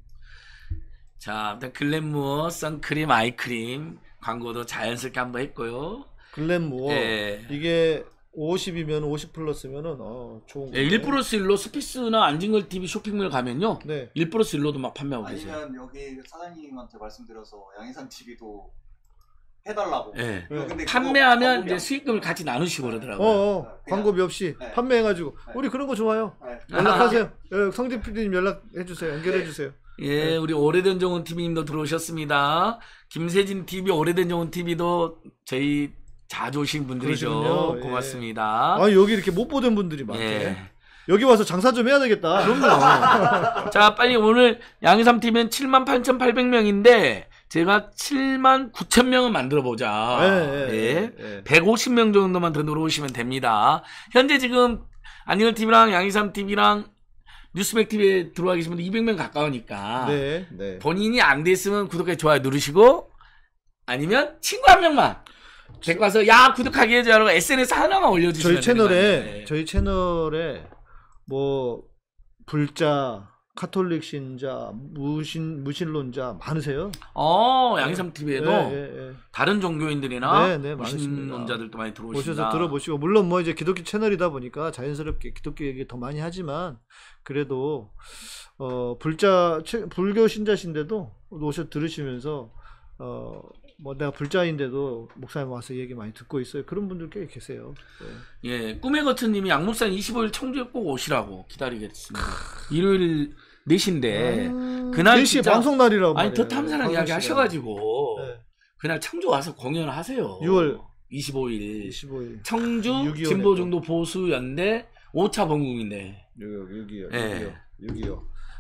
S7: 자, 일단 글렌무어 선크림 아이크림 광고도 자연스럽게 한번 했고요.
S6: 글렌무어.
S7: 예.
S6: 이게 오십이면 오십 플러스면은 어 좋은 거.
S7: 예, 일 플러스 일로 스피스나 안진걸 티비 쇼핑몰 가면요.
S6: 네.
S7: 일 플러스 일로도 막 판매하고 계세요.
S8: 아니면 여기 사장님한테 말씀드려서 양해산 티비도 해달라고.
S7: 예.
S6: 네.
S8: 근데
S7: 판매하면
S8: 그거
S7: 이제 수익금을 같이 나누시고 그러더라고요.
S6: 어, 어.
S8: 그냥-
S6: 광고비 없이
S8: 네.
S6: 판매해가지고
S8: 네.
S6: 우리 그런 거 좋아요.
S8: 네.
S6: 연락하세요. 예, 성진 피디님 연락해 주세요. 연결해 주세요.
S7: 예, 우리 오래된 정훈 티비님도 들어오셨습니다. 김세진 티비, 오래된 정훈 티비도 저희 자주 오신 분들이죠.
S6: 그러시군요. 예.
S7: 고맙습니다.
S6: 아 여기 이렇게 못 보던 분들이 많대.
S7: 예.
S6: 여기 와서 장사 좀 해야 되겠다.
S7: 그럼요. 자, 빨리 오늘 양희삼 티비는 칠만 팔천팔백 명인데 제가 칠만 구천 명은 만들어 보자.
S6: 예, 예,
S7: 예.
S6: 예.
S7: 백오십 명 정도만 더 들어오시면 됩니다. 현재 지금 안진걸 티비랑 양희삼 티비랑 뉴스백 티비에 들어와 계신 분들 이백 명 가까우니까
S6: 네, 네.
S7: 본인이 안 됐으면 구독과 좋아요 누르시고, 아니면 친구 한 명만 데리고 와서 야 구독하기 해줘라고 에스엔에스 하나만 올려주시면
S6: 저희 채널에
S7: 되는 거예요.
S6: 저희 채널에 뭐 불자, 카톨릭 신자, 무신 무신론자 많으세요?
S7: 어, 양희삼 티비에도
S6: 예, 예, 예.
S7: 다른 종교인들이나
S6: 네, 네, 많으십니다.
S7: 무신론자들도 많이 들어오신다.
S6: 오셔서 들어보시고, 물론 뭐 이제 기독교 채널이다 보니까 자연스럽게 기독교 얘기 더 많이 하지만, 그래도 어 불자 채- 불교 신자신데도 오셔 들으시면서 어 뭐 내가 불자인데도 목사님 와서 얘기 많이 듣고 있어요. 그런 분들 꽤 계세요. 네.
S7: 예, 꿈의 거트님이 양목사님 이십오일 청주에 꼭 오시라고 기다리겠습니다. 일요일 네 시인데
S6: 아,
S7: 그날
S6: 네 시에
S7: 진짜-
S6: 방송 날이라고
S7: 아니
S6: 말이에요.
S7: 더 탐사랑
S6: 방송
S7: 이야기
S6: 시간.
S7: 하셔가지고
S6: 네.
S7: 그날 청주 와서 공연을 하세요.
S6: 유월
S7: 이십오일
S6: 이십오일
S7: 청주
S6: 육이오
S7: 진보중도 보수연대 오 차 본국인데
S6: 여기요, 여기요,
S7: 예.
S6: 여기요, 여기요.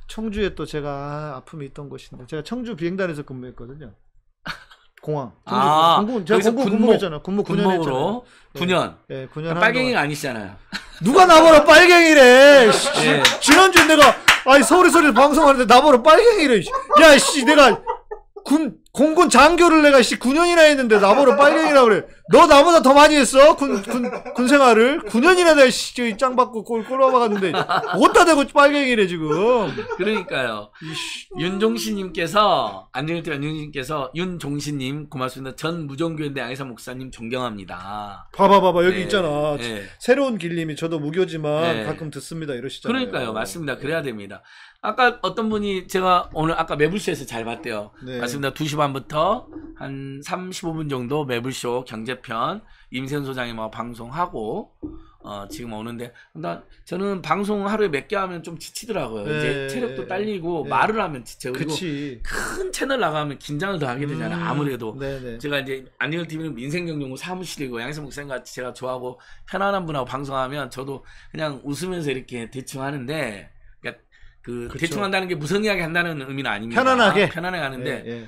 S6: 청주에 또 제가 아픔이 있던 곳인데 제가 청주 비행단에서 근무했거든요. 공항. 청주
S7: 아,
S6: 공군 제가
S7: 거기서
S6: 공군
S7: 군목,
S6: 근무했잖아. 군무 구 년 했잖아요.
S7: 군목으로 구 년.
S6: 예, 네, 구 년 한
S7: 빨갱이가
S6: 동안.
S7: 아니시잖아요.
S6: 누가 나보러 빨갱이래. 씨,
S7: 예.
S6: 지난주에 내가 아니 서울에 서울 방송하는데 나보러 빨갱이래. 야 씨 내가 군 공군 장교를 내가 씨 구 년이나 했는데 나보러 빨갱이라 그래. 너 나보다 더 많이 했어? 군 군 군 생활을 구 년이나 내가 씨 저기 짱 받고 꼴 꼴와 봤는데 어디다 대고 빨갱이래 지금.
S7: 그러니까요. 윤종신님께서 안녕하세요. 윤종신님께서 윤종신님 고맙습니다. 전 무종교인데 양희삼 목사님 존경합니다.
S6: 봐봐 봐봐 여기
S7: 네,
S6: 있잖아.
S7: 네.
S6: 새로운 길님이 저도 무교지만
S7: 네.
S6: 가끔 듣습니다 이러시잖아요.
S7: 그러니까요. 맞습니다. 그래야 됩니다. 아까 어떤 분이 제가 오늘 아까 매불쇼에서 잘 봤대요.
S6: 네.
S7: 맞습니다. 두 시 반부터 한 삼십오 분 정도 매불쇼 경제편 임세훈 소장이 뭐 방송하고 어 지금 오는데 나 저는 방송 하루에 몇 개 하면 좀 지치더라고요.
S6: 네.
S7: 이제 체력도 딸리고
S6: 네.
S7: 말을 하면 지쳐. 그리고
S6: 그치.
S7: 큰 채널 나가면 긴장을 더 하게 되잖아요.
S6: 음,
S7: 아무래도
S6: 네네.
S7: 제가 이제 안녕을 티비는 민생경영부 사무실이고 양희삼 목사님 같이 제가 좋아하고 편안한 분하고 방송하면 저도 그냥 웃으면서 이렇게 대충 하는데 그러니까 그
S6: 그쵸.
S7: 대충 한다는 게 무성 이야기 한다는 의미는 아닙니다.
S6: 편안하게
S7: 편안하게 하는데
S6: 예, 예.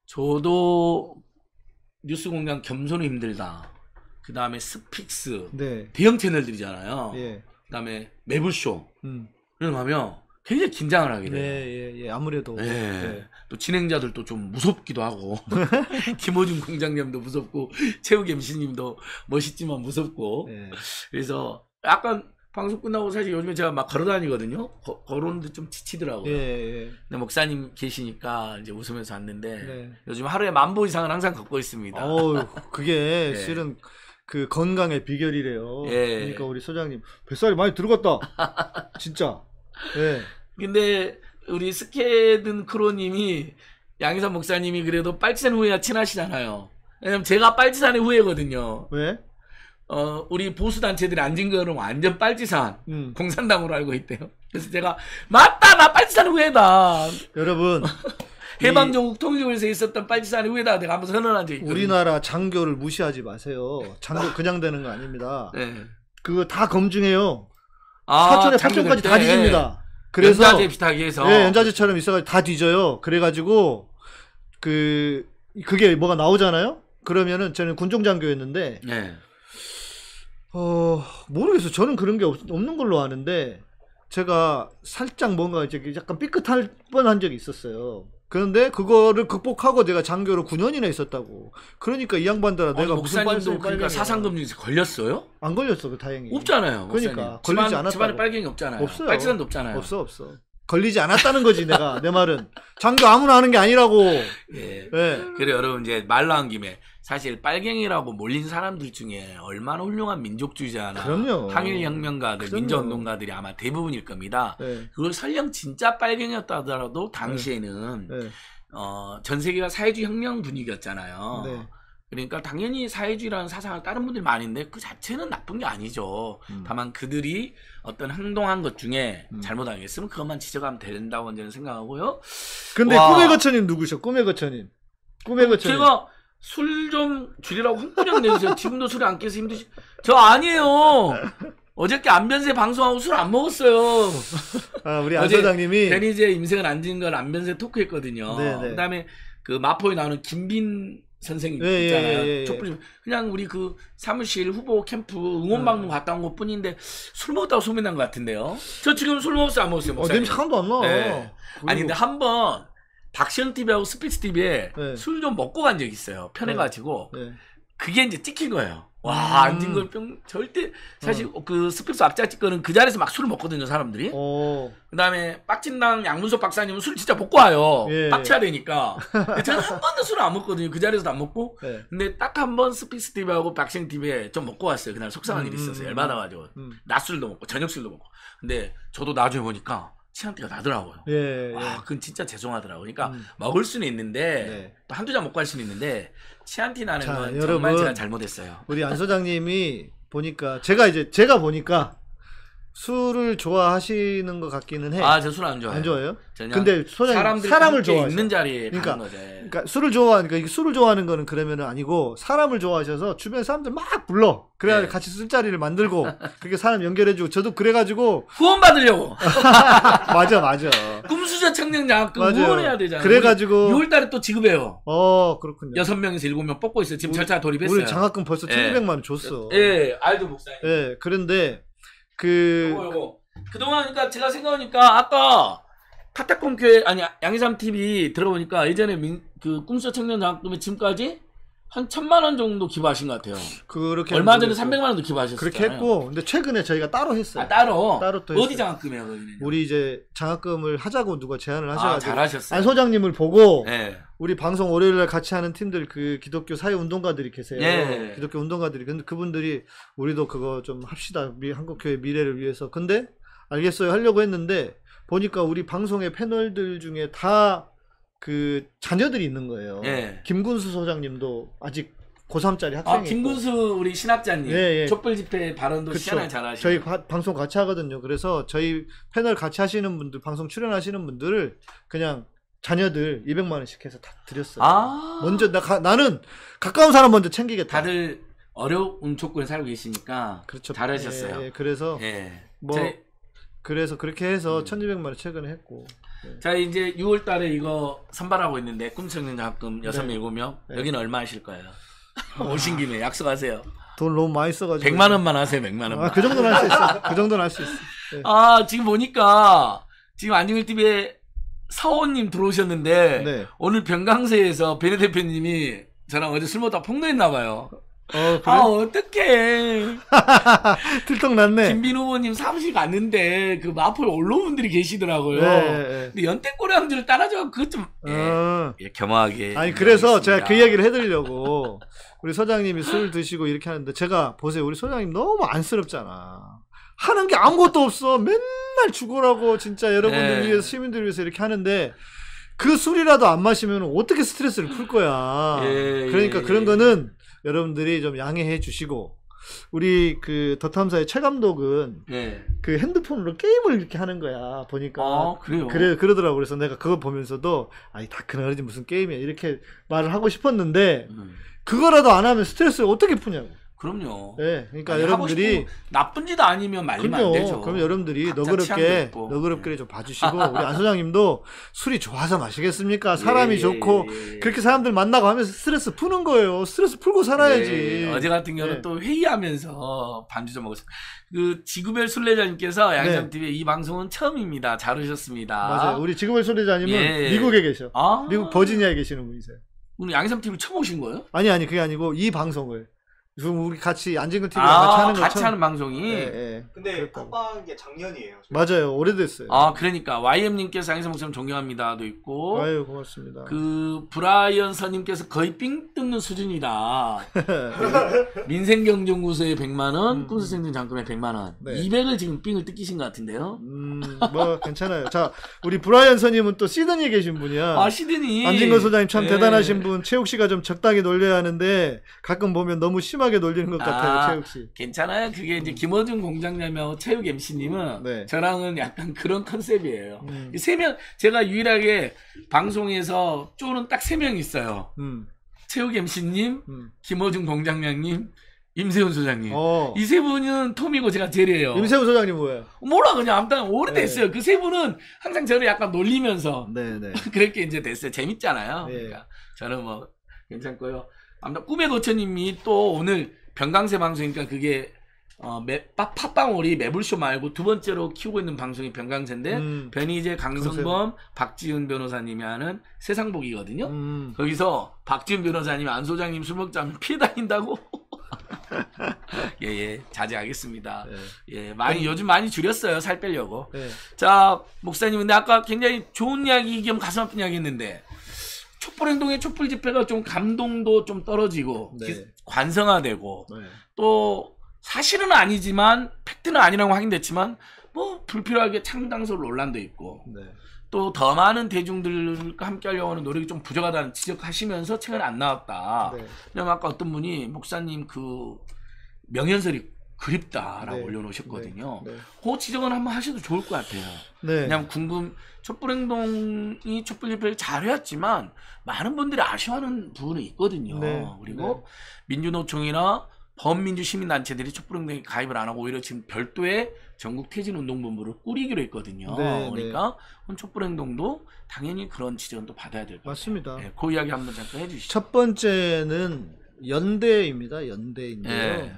S7: 저도 뉴스 공장 겸손이 힘들다. 그 다음에 스픽스
S6: 네.
S7: 대형 채널들이잖아요.
S6: 예.
S7: 그 다음에 매불쇼
S6: 음.
S7: 이런 거 하면 굉장히 긴장을 하게 돼요.
S6: 네, 예, 예. 아무래도.
S7: 네.
S6: 네.
S7: 또 진행자들도 좀 무섭기도 하고 김호중 공장님도 무섭고 최욱 엠씨님도 멋있지만 무섭고
S6: 네.
S7: 그래서 약간 방송 끝나고 사실 요즘에 제가 막 걸어다니거든요. 거, 걸어오는데 좀 지치더라고요.
S6: 예, 예.
S7: 근데 목사님 계시니까 이제 웃으면서 왔는데
S6: 네.
S7: 요즘 하루에 만 보 이상은 항상 걷고 있습니다.
S6: 어우, 그게
S7: 네.
S6: 실은 그 건강의 비결이래요.
S7: 예.
S6: 그러니까 우리 소장님 뱃살이 많이 들어갔다. 진짜. 예.
S7: 근데 우리 스케든 크로님이 양희삼 목사님이 그래도 빨치산 후회와 친하시잖아요. 왜냐면 제가 빨치산의 후예거든요.
S6: 왜?
S7: 어, 우리 보수단체들이 앉은 거는 완전 빨치산
S6: 음.
S7: 공산당으로 알고 있대요. 그래서 제가 맞다 나 빨치산 후예다.
S6: 여러분
S7: 해방정국 통일부에서 있었던 빨치산의 후예다 내가 한번 선언한 적이 있거든요.
S6: 우리나라 장교를 무시하지 마세요. 장교 그냥 되는 거 아닙니다.
S7: 네.
S6: 그거 다 검증해요.
S7: 아,
S6: 사촌에
S7: 장교들
S6: 파촌까지 다
S7: 때.
S6: 뒤집니다. 그래서
S7: 연자제 비슷하게해서
S6: 예, 연자제처럼 있어가지고 다 뒤져요. 그래가지고 그 그게 뭐가 나오잖아요. 그러면은 저는 군종 장교였는데
S7: 네.
S6: 어 모르겠어요. 저는 그런 게 없, 없는 걸로 아는데 제가 살짝 뭔가 이제 약간 삐끗할 뻔한 적이 있었어요. 그런데 그거를 극복하고 내가 장교로 구 년이나 있었다고. 그러니까 이 양반들아
S7: 아니,
S6: 내가 무슨
S7: 목사님도
S6: 빨갱이
S7: 그러니까 사상금융에서 걸렸어요?
S6: 안 걸렸어, 그 다행히.
S7: 없잖아요.
S6: 그러니까
S7: 목사님.
S6: 걸리지
S7: 집안,
S6: 않았다고.
S7: 집안에 빨갱이 없잖아요.
S6: 없어요.
S7: 빨치산도 없잖아요.
S6: 없어 없어. 걸리지 않았다는 거지 내가 내 말은. 장교 아무나 하는 게 아니라고.
S7: 예.
S6: 예.
S7: 그래 여러분 이제 말 나온 김에 사실 빨갱이라고 몰린 사람들 중에 얼마나 훌륭한 민족주의자나
S6: 그럼요.
S7: 항일혁명가들,
S6: 그럼요.
S7: 민주운동가들이 아마 대부분일 겁니다.
S6: 예.
S7: 그걸 설령 진짜 빨갱이였다 하더라도 당시에는
S6: 예.
S7: 어, 전 세계가 사회주의 혁명 분위기였잖아요.
S6: 네.
S7: 그러니까 당연히 사회주의라는 사상을 따른 분들이 많은데 그 자체는 나쁜 게 아니죠.
S6: 음.
S7: 다만 그들이 어떤 행동한 것 중에
S6: 음.
S7: 잘못한 게 있으면 그것만 지적하면 된다고 저는 생각하고요.
S6: 근데
S7: 와.
S6: 꿈의 거처님 누구셔? 꿈의 거처님. 꿈의 거처님.
S7: 제가 술 좀 줄이라고 홍보령 내주세요. 지금도 술이 안 깨서 힘드시. 저 아니에요. 어저께 안변세 방송하고 술 안 먹었어요.
S6: 아, 우리 안
S7: 어제
S6: 소장님이
S7: 베니제 임생은 앉은 걸 안변세 토크했거든요.
S6: 네네.
S7: 그다음에 그 마포에 나오는 김빈 선생님
S6: 예,
S7: 있잖아요.
S6: 예, 예, 예.
S7: 촛불 그냥 우리 그 사무실 후보 캠프 응원 방문 갔다 온 것뿐인데 술 먹었다고 소문 난 것 같은데요. 저 지금 술 먹었어요, 안 먹었어요,
S6: 어,
S7: 목사님?
S6: 냄새 하나도 안 나.
S7: 네. 아니 근데 한번 박시영 티비하고 스피츠 티비에
S6: 네.
S7: 술 좀 먹고 간 적이 있어요. 편해가지고
S6: 네.
S7: 그게 이제 찍힌 거예요. 와
S6: 음.
S7: 앉은 걸 뿅 절대 사실 그 스피츠 앞자지 거는 그 자리에서 막 술을 먹거든요, 사람들이.
S6: 어.
S7: 그다음에 빡진당 양문석 박사님은 술 진짜 먹고 와요.
S6: 예.
S7: 빡쳐야 되니까. 근데 저는 한 번도 술을 안 먹거든요. 그 자리에서도 안 먹고.
S6: 네.
S7: 근데 딱 한 번 스피스 티비하고 박시영 티비에 좀 먹고 왔어요. 그날 속상한 일이 있었어요.
S6: 음.
S7: 열받아가지고.
S6: 음.
S7: 낮술도 먹고 저녁술도 먹고. 근데 저도 나중에 보니까 치안티가 나더라고요.
S6: 예. 예.
S7: 와, 그건 진짜 죄송하더라고요. 그러니까
S6: 음.
S7: 먹을 수는 있는데
S6: 네.
S7: 또 한두 잔 먹고 갈 수는 있는데 치안티 나는
S6: 자,
S7: 건
S6: 여러분.
S7: 정말 제가 잘못했어요.
S6: 우리 안 소장님이 보니까 제가 이제 제가 보니까 술을 좋아하시는 것 같기는 해.
S7: 아, 저 술 안 좋아해요.
S6: 안 좋아해요?
S7: 전혀.
S6: 근데 소장님
S7: 사람들이
S6: 사람을
S7: 함께
S6: 좋아하셔.
S7: 있는 자리에
S6: 그러니까,
S7: 가는 거지.
S6: 그러니까 술을 좋아하니까 이게 술을 좋아하는 거는 그러면은 아니고 사람을 좋아하셔서 주변 사람들 막 불러. 그래야
S7: 네.
S6: 같이 술자리를 만들고 그렇게 사람 연결해주고 저도 그래가지고
S7: 후원 받으려고.
S6: 맞아 맞아.
S7: 꿈수저 청년장학금
S6: 맞아요.
S7: 후원해야 되잖아.
S6: 그래가지고
S7: 유월달에 또 지급해요.
S6: 어 그렇군요.
S7: 여섯 명에서 일곱 명 뽑고 있어요. 지금 절차 돌입했어요.
S6: 우리 장학금 벌써
S7: 예.
S6: 천이백만 원 줬어.
S7: 예, 알도 목사님.
S6: 예, 그런데 그
S7: 요거, 요거. 그동안 그러니까 제가 생각하니까 아까 카타콤 교회 아니 양희삼 티비 들어보니까 예전에 민, 그 꿈수저 청년장학금에 지금까지 한 천만 원 정도 기부하신 것 같아요.
S6: 그렇게
S7: 얼마 전에
S6: 모르겠고.
S7: 삼백만 원도 기부하셨어요.
S6: 그렇게 했고 근데 최근에 저희가 따로 했어요.
S7: 아, 따로.
S6: 따로 또
S7: 어디
S6: 했어요.
S7: 장학금이에요, 거기는?
S6: 우리 이제 장학금을 하자고 누가 제안을
S7: 아,
S6: 하셔가지고
S7: 잘하셨어요.
S6: 안 소장님을 보고
S7: 네.
S6: 우리 방송 월요일날 같이 하는 팀들 그 기독교 사회 운동가들이 계세요.
S7: 예.
S6: 기독교 운동가들이 근데 그분들이 우리도 그거 좀 합시다. 미, 한국교회 미래를 위해서. 근데 알겠어요 하려고 했는데 보니까 우리 방송의 패널들 중에 다 그 자녀들이 있는 거예요.
S7: 예.
S6: 김군수 소장님도 아직 고삼짜리
S7: 아,
S6: 학생이
S7: 김군수 우리 신학자님.
S6: 예, 예.
S7: 촛불 집회 발언도
S6: 그쵸.
S7: 시원하게 잘하시고.
S6: 저희 가- 방송 같이 하거든요. 그래서 저희 패널 같이 하시는 분들, 방송 출연하시는 분들을 그냥 자녀들 이백만 원씩 해서 다 드렸어요.
S7: 아.
S6: 먼저 나 가- 나는 가까운 사람 먼저 챙기겠다.
S7: 다들 어려운 조건에 살고 계시니까
S6: 그렇죠.
S7: 잘하셨어요.
S6: 예, 예. 그래서
S7: 예.
S6: 뭐
S7: 저희-
S6: 그래서 그렇게 해서 천이백만 원 최근에 했고.
S7: 자 이제 유월 달에 이거 선발하고 있는데 꿈청년장학금 여섯 명
S6: 네.
S7: 일곱 명
S6: 네.
S7: 여기는 얼마 하실 거예요? 오신 김에 약속하세요.
S6: 돈 너무 많이 써가지고.
S7: 백만 원만 하세요. 백만 원만.
S6: 아, 그 정도는 할 수 있어. 그 정도는 할 수 있어. 예.
S7: 아 지금 보니까 지금 안중일 티비에 사원님 들어오셨는데
S6: 네.
S7: 오늘 병강세에서 베네 대표님이 저랑 어제 술 먹다가 폭로했나 봐요.
S6: 어, 그래?
S7: 아 어떡해.
S6: 들떡났네.
S7: 김빈 후보님 사무실 갔는데 그 마포에 언론분들이 계시더라고요.
S6: 예, 예, 예.
S7: 근데 연태꼬리 형제를 따라줘 그것 좀 예,
S6: 어.
S7: 예, 겸허하게.
S6: 아니 그래서
S7: 인정하겠습니다.
S6: 제가 그 이야기를 해드리려고 우리 소장님이 술 드시고 이렇게 하는데 제가 보세요 우리 소장님 너무 안쓰럽잖아. 하는 게 아무것도 없어. 맨날 죽으라고 진짜 여러분들
S7: 네.
S6: 위해서 시민들 위해서 이렇게 하는데 그 술이라도 안 마시면 어떻게 스트레스를 풀 거야.
S7: 예,
S6: 그러니까
S7: 예,
S6: 그런
S7: 예.
S6: 거는 여러분들이 좀 양해해 주시고 우리 그 더탐사의 최 감독은
S7: 예.
S6: 그 핸드폰으로 게임을 이렇게 하는 거야 보니까.
S7: 아, 그래요?
S6: 그래 그러더라고. 그래서 내가 그거 보면서도 아이 다크너리지 무슨 게임이야 이렇게 말을 하고 싶었는데
S7: 음.
S6: 그거라도 안 하면 스트레스를 어떻게 푸냐고.
S7: 그럼요.
S6: 네, 그러니까
S7: 아니, 하고
S6: 여러분들이
S7: 싶으면 나쁜 짓 아니면 말리면 안
S6: 그럼요.
S7: 되죠.
S6: 그럼 여러분들이
S7: 각자 취향도
S6: 너그럽게
S7: 있고.
S6: 너그럽게 좀 봐주시고 우리 안 소장님도 술이 좋아서 마시겠습니까? 사람이
S7: 예,
S6: 좋고
S7: 예, 예.
S6: 그렇게 사람들 만나고 하면서 스트레스 푸는 거예요. 스트레스 풀고 살아야지.
S7: 예, 어제 같은 경우는
S6: 예.
S7: 또 회의하면서 반주 좀 먹었어요. 그 지구별 순례자님께서 양희삼
S6: 네.
S7: 티비의 이 방송은 처음입니다. 잘 오셨습니다.
S6: 맞아요. 우리 지구별 소리자님은
S7: 예.
S6: 미국에 계셔.
S7: 아,
S6: 미국 버지니아에 계시는 분이세요.
S7: 오늘 양희삼 티비를 처음 오신 거예요?
S6: 아니 아니 그게 아니고 이 방송을 지금 우리 같이 안진근 티비랑
S7: 아,
S6: 같이 하는 거
S7: 같이
S6: 처음-
S7: 하는 방송이.
S6: 예, 예.
S8: 근데
S6: 그렇다고.
S8: 팟빵한 게 작년이에요.
S6: 맞아요. 오래됐어요.
S7: 아, 그러니까 와이엠님께서 양희삼 목사님 존경합니다도 있고.
S6: 아유 고맙습니다.
S7: 그 브라이언 서님께서 거의 삥 뜯는 수준이다. 민생경제연구소에 백만 원,
S6: 음.
S7: 꿈수생존 장금에 백만 원.
S6: 네.
S7: 이백을 지금 삥을 뜯기신 것 같은데요.
S6: 음, 뭐 괜찮아요. 자, 우리 브라이언 선님은 또 시드니에 계신 분이야.
S7: 아, 시드니.
S6: 안진건 소장님 참
S7: 예.
S6: 대단하신 분. 최욱 씨가 좀 적당히 놀려야 하는데 가끔 보면 너무 심하게 놀리는 것 같아요,
S7: 아,
S6: 최욱 씨.
S7: 괜찮아요. 그게 이제 김어준 공장님하고 체육 엠씨님은
S6: 네.
S7: 저랑은 약간 그런 컨셉이에요.
S6: 음.
S7: 세 명, 제가 유일하게 방송에서 쪼는 딱 세 명 있어요.
S6: 음,
S7: 체육 엠씨님,
S6: 음.
S7: 김어준 공장장님, 임세훈 소장님.
S6: 어.
S7: 이 세 분은 톰이고 제가 제리예요.
S6: 임세우 소장님 뭐예요?
S7: 몰라 그냥 아무튼 오래됐어요. 그 세 분은 항상 저를 약간 놀리면서
S6: 네, 네.
S7: 그렇게 이제 됐어요. 재밌잖아요.
S6: 네.
S7: 그러니까 저는 뭐 괜찮고요. 아무튼 꿈의 거처님이 또 오늘 병강세 방송이니까 그게 어, 매, 빠, 팟빵오리 매불쇼 말고 두 번째로 키우고 있는 방송이 병강세인데
S6: 음.
S7: 변희재 강성범 박지훈 변호사님이 하는 세상복이거든요.
S6: 음.
S7: 거기서 박지훈 변호사님 안 소장님 술 먹자면 피해 다닌다고. 예예 자제하겠습니다.
S6: 네.
S7: 예 많이 요즘 많이 줄였어요 살 빼려고.
S6: 네.
S7: 자 목사님 근데 아까 굉장히 좋은 이야기 겸 가슴 아픈 이야기 했는데 촛불 행동의 촛불 집회가 좀 감동도 좀 떨어지고
S6: 네.
S7: 기- 관성화되고
S6: 네.
S7: 또 사실은 아니지만 팩트는 아니라고 하긴 됐지만 뭐 불필요하게 창당설 논란도 있고
S6: 네.
S7: 또 더 많은 대중들과 함께 하려고 하는 노력이 좀 부족하다는 지적하시면서 최근에 안 나왔다.
S6: 네.
S7: 왜냐면 아까 어떤 분이 목사님 그 명연설이 그립다라고
S6: 네.
S7: 올려놓으셨거든요.
S6: 네. 네.
S7: 그 지적은 한번 하셔도 좋을 것 같아요.
S6: 네.
S7: 왜냐하면 궁금 촛불행동이 촛불 집회를 잘해왔지만 많은 분들이 아쉬워하는 부분이 있거든요.
S6: 네.
S7: 그리고 민주노총이나 범민주 시민단체들이 촛불행동에 가입을 안 하고 오히려 지금 별도의 전국 퇴진운동본부를 꾸리기로 했거든요.
S6: 네,
S7: 그러니까 촛불행동도 당연히 그런 지적은 또 받아야 될 것 같아요.
S6: 맞습니다.
S7: 네, 그 이야기 한번 잠깐 해주시죠.
S6: 첫 번째는 연대입니다. 연대인데요.
S7: 네.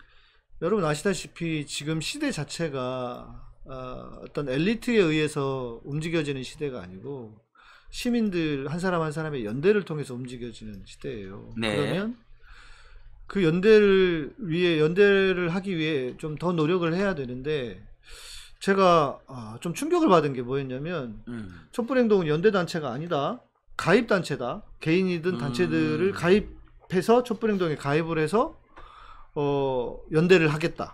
S6: 여러분 아시다시피 지금 시대 자체가 어, 어떤 엘리트에 의해서 움직여지는 시대가 아니고 시민들 한 사람 한 사람의 연대를 통해서 움직여지는 시대예요.
S7: 네.
S6: 그러면 그 연대를 위해 연대를 하기 위해 좀 더 노력을 해야 되는데 제가 아, 좀 충격을 받은 게 뭐였냐면
S7: 음.
S6: 촛불행동은 연대 단체가 아니다. 가입 단체다. 개인이든 단체들을
S7: 음.
S6: 가입해서 촛불행동에 가입을 해서 어, 연대를 하겠다.